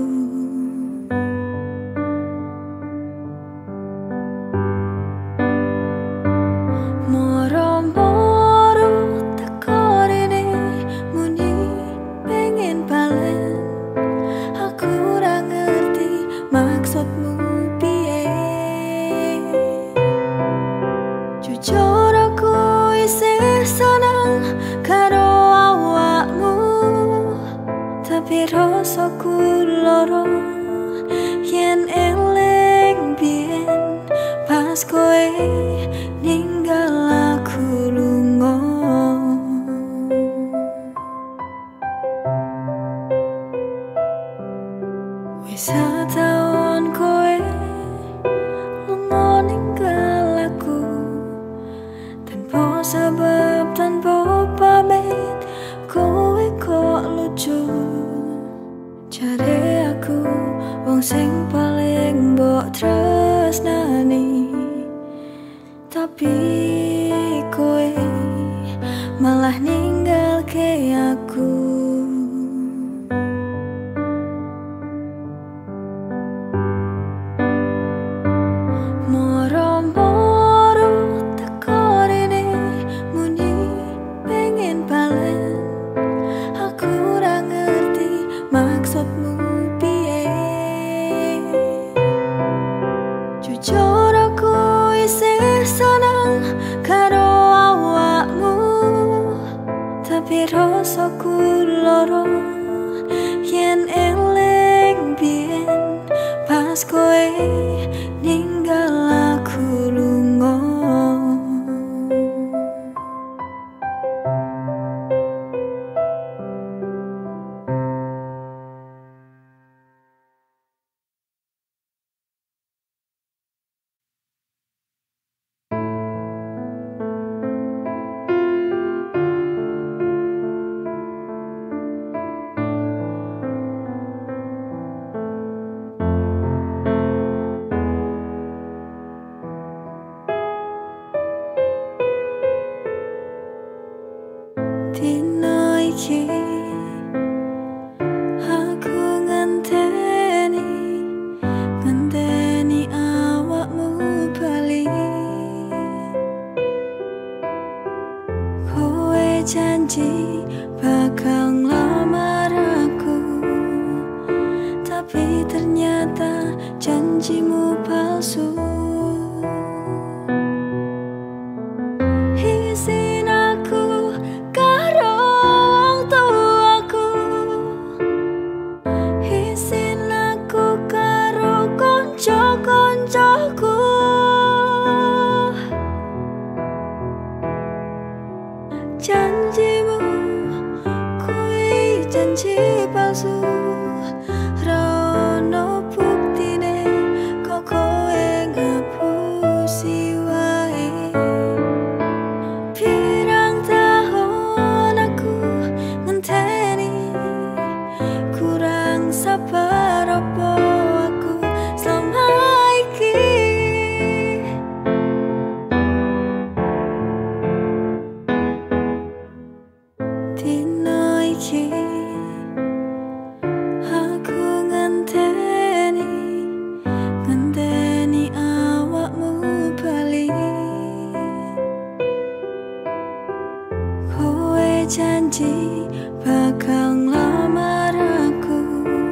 Moro-moro teko rene muni pengen balen, aku ora ngerti maksudmu piye. Jujur aku isih seneng karo awakmu, tapi rasaku loro yen eling biyen pas kowe ninggal aku lunga. Wis setahun kowe lunga ninggal aku, tanpa sebab tanpa pamit. Kowe kok lucu, jare aku wong sing paling mbok tresnani, tapi kowe malah ninggalke aku. Moro-moro teko rene muni pengen balen, aku ora ngerti maksudmu piye. Jujur aku isih seneng karo awakmu, tapi rasaku loro yen eling biyen pas kowe ninggal aku lunga. Dina iki aku ngenteni awakmu bali. Kowe janji bakal nglamar aku, tapi ternyata janjimu palsu. Izin aku karo wong tuaku, izin aku karo konco-koncoku. Janjimu kuwi janji palsu, ra ono buktine kok kowe ngapusi wae. Pirang tahun aku ngenteni, kurang sabar apa aku selama iki. Dina iki aku ngenteni awakmu bali. Kowe janji bakal nglamar aku,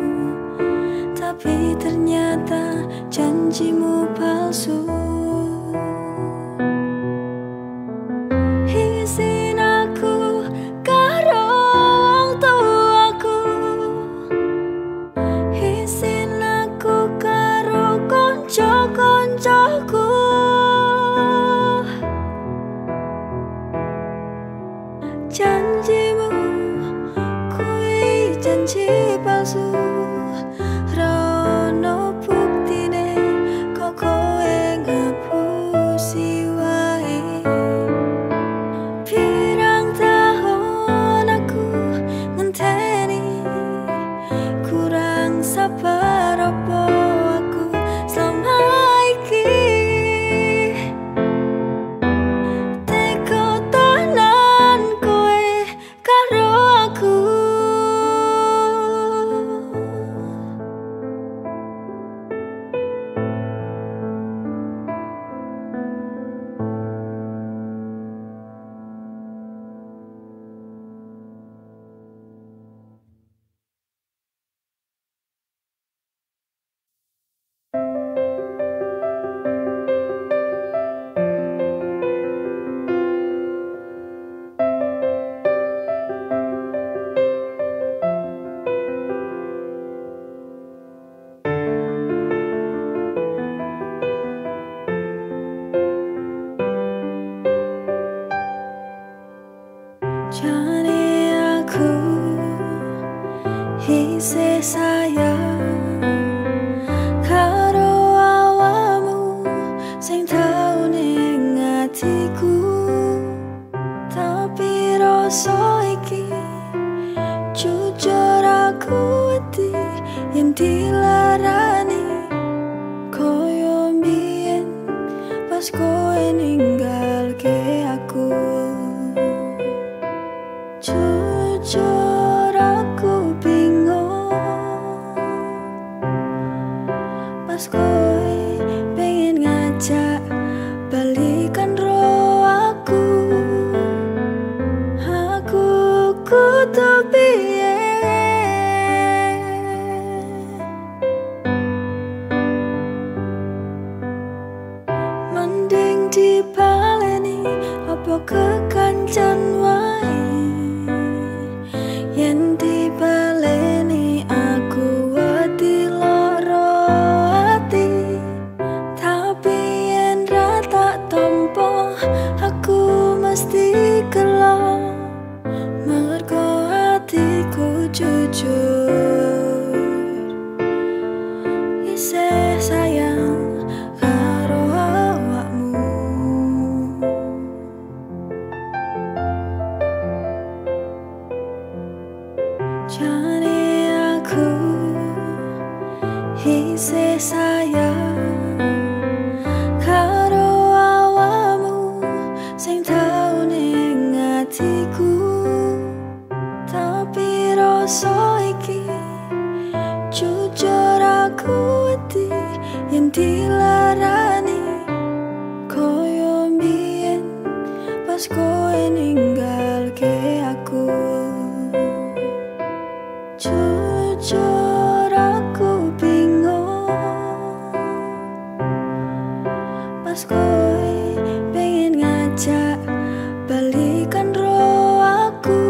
tapi ternyata janjimu palsu. Izin aku Jane aku isih sayang karo awamu sing tau ning atiku, tapi rasa iki jujur aku wedi yen dilarani koyo mbiyen pas kowe ninggalke aku. Jujur aku bingung pas kowe pengen ngajak balikan roh aku kudu piye. Mending dipaleni apa kekancan wae, yen dipaleni aku wedi loro ati, tapi yen ra tak tampa aku mesti gelo mergo hatiku jujur isih sayang karo awakmu. Jane aku isih sayang karo awakmu sing tau ning atiku, tapi rasa iki jujur aku wedi yen dilarani koyo mbiyen pas kowe ninggalke aku. Jujur aku bingung pas kowe pengen ngajak balikan roh aku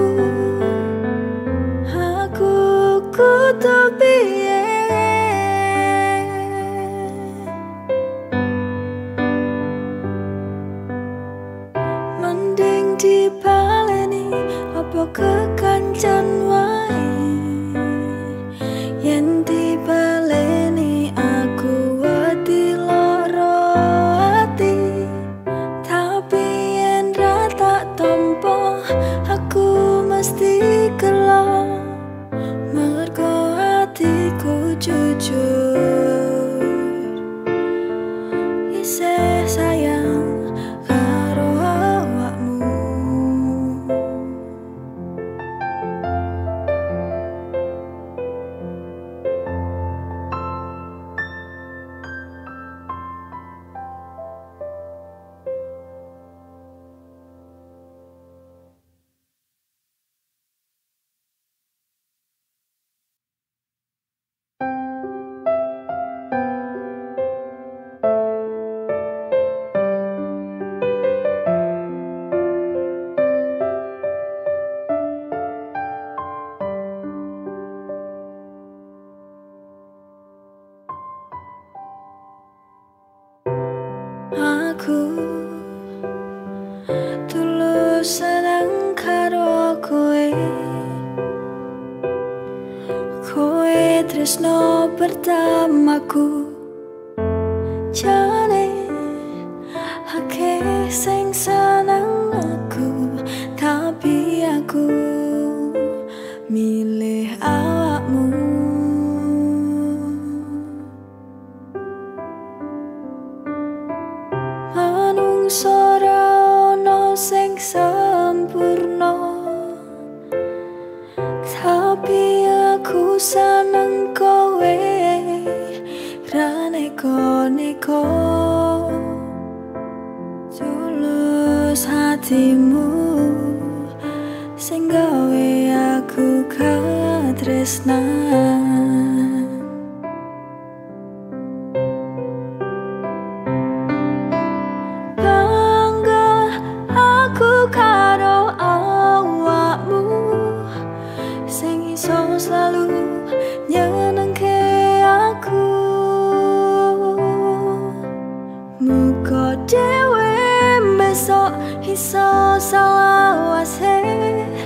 kudu piye. Mending dipaleni apa kekancan wae, yen dipaleni aku wedi loro ati, tapi yen ra tak tampa aku mesti gelo mergo hatiku jujur isih sayang karo awakmu. Aku tulus seneng karo kowe, kowe tresno pertamaku. Jane akeh sing seneng aku, tapi aku milih awakmu. Ora ono sing sempurna, tapi aku seneng kowe ra neko-neko. Tulus hatimu sing gawe aku katresnan. Karo awakmu sing iso selalu nyenengke aku. Muga dhewe besok iso salawase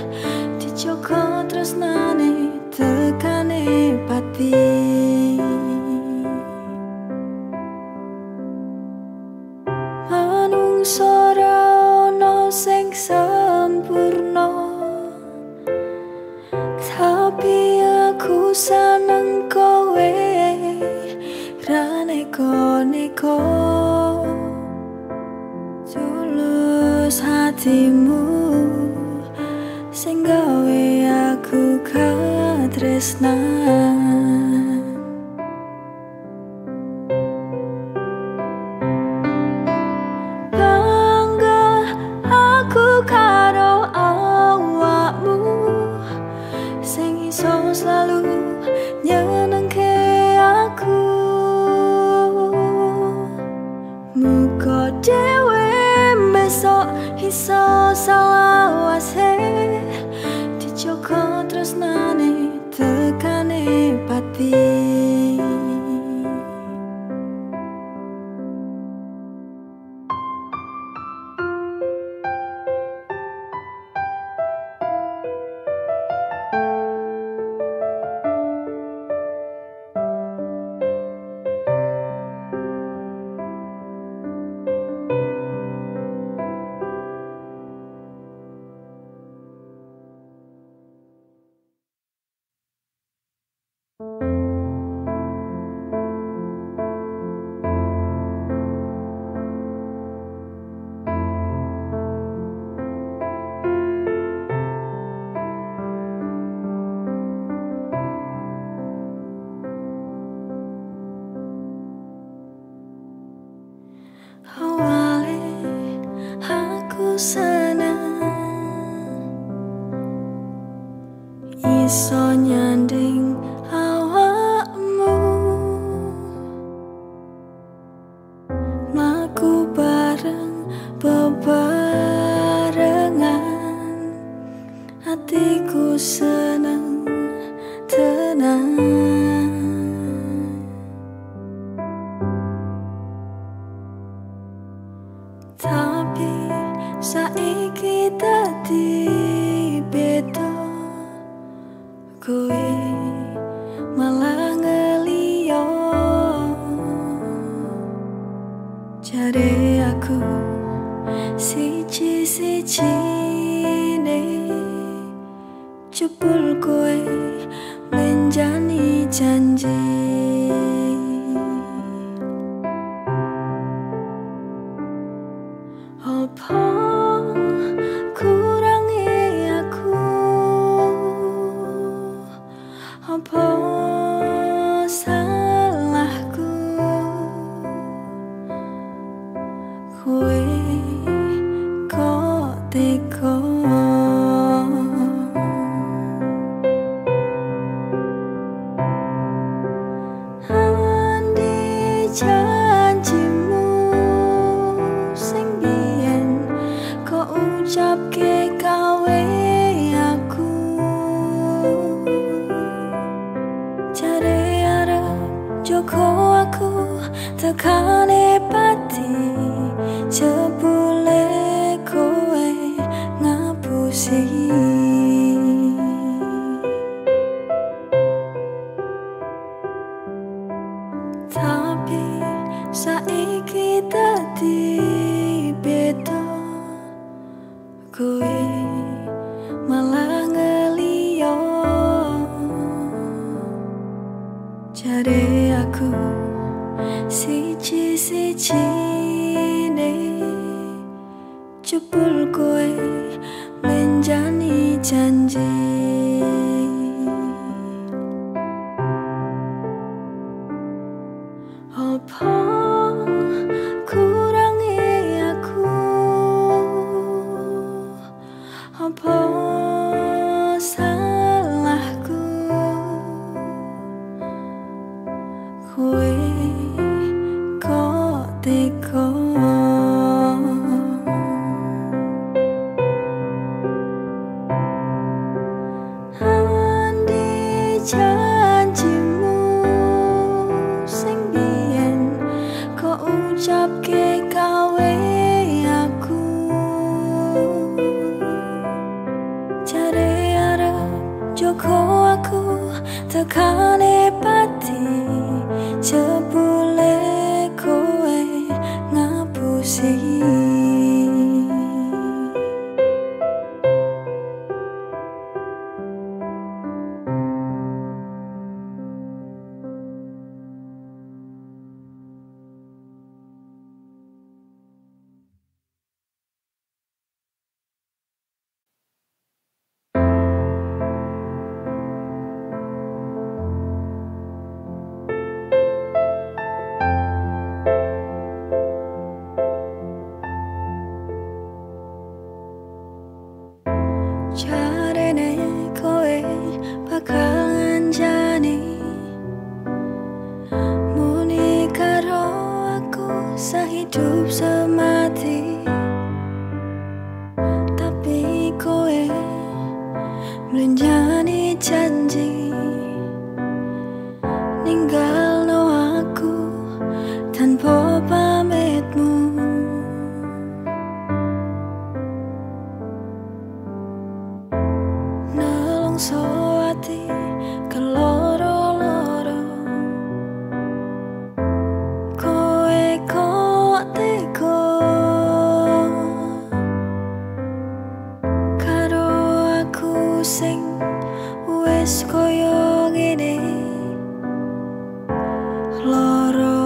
seneng kowe ra neko-neko tulus hatimu sing gawe aku katresnan. Bangga aku karo awakmu sing iso selalu nyenengke aku. Muga dhewe besok iso salawase dijogo tresnane tekane pati. Awale aku seneng iso nyanding awakmu, mlaku bareng bebarengan, hatiku seneng tenang. Tapi saiki dadi beda, kowe malah ngeliyo. Jare aku siji-sijine jebul kowe menjani janji. Apa kurangi aku? Apa salahku? Kowe kok tega? Andi janjimu sing biyen kok ucapke gawe aku, jare arep jogo aku tekane pati, jebule kowe ngapusi. Tapi saiki dadi beda, kowe malah ngeliyo. Jare aku siji-sijine jebul kowe menjani janji. Apa kurangi aku? Apa salahku? Kowe kok tega? Andi janjimu sing biyen kok ucapke gawe aku, jare arep jogo aku tekane pati, jebule kowe ngapusi. Jarene kowe bakal nganjani muni karo aku sehidup semati. Tapi kowe melenjani janji ninggalno aku tanpa pamitmu. Nelongso ati keloro-loro, kowe kok tega karo aku sing wis koyo ngene. Loro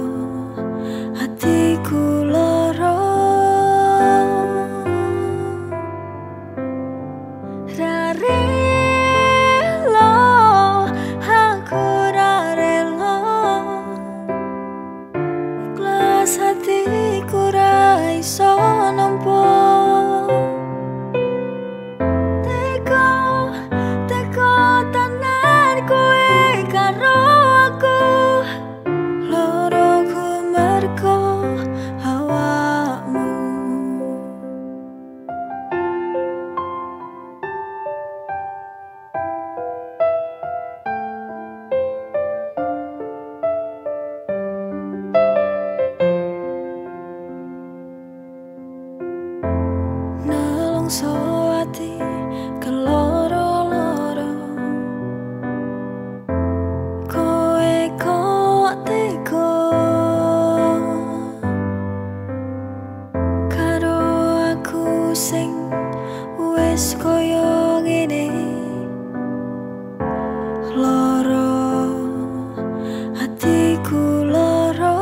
hatiku loro, ra rela aku ra rela, ikhlas hatiku ra iso nampa. Teko tenan kowe karo aku, loroku merko awakmu. Nelongso ati keloro-loro, kowe kok tega karo aku sing wis koyo ngene. Loro hatiku loro,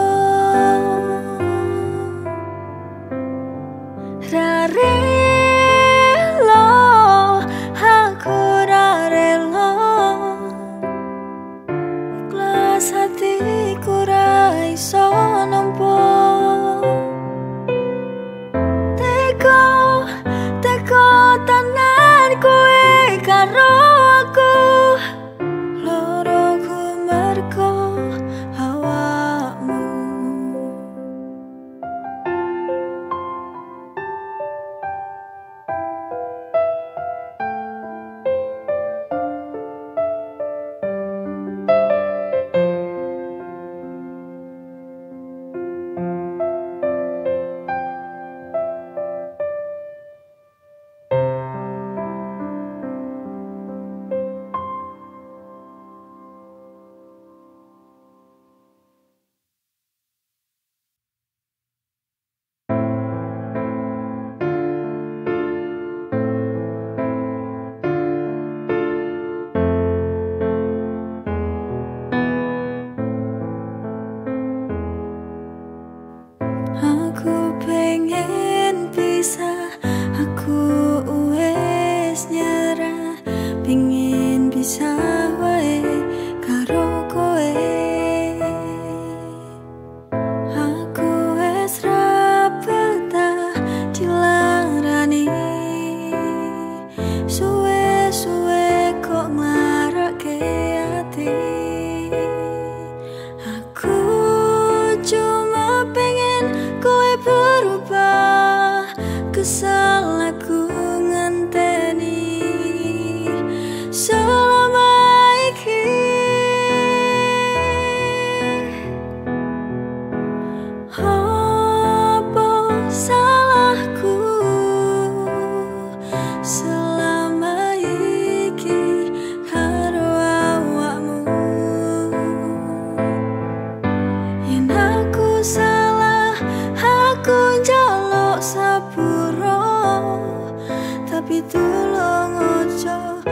ra rela aku ra rela, ikhlas hatiku ra iso nampa. Teko tenan kowe karo aku, loroku merko awakmu. Aku pengen pisah, aku wes nyerah, pengen bisa wae karo kowe. Aku wes ra betah dilarani, suwe-suwe kok nglarake ati. Aku cuma pengen kowe berubah, kesal aku ngenteni selama iki. Apa salahku selama iki karo awakmu? Yen aku salah, aku njaluk sepuro, tapi tulung ojo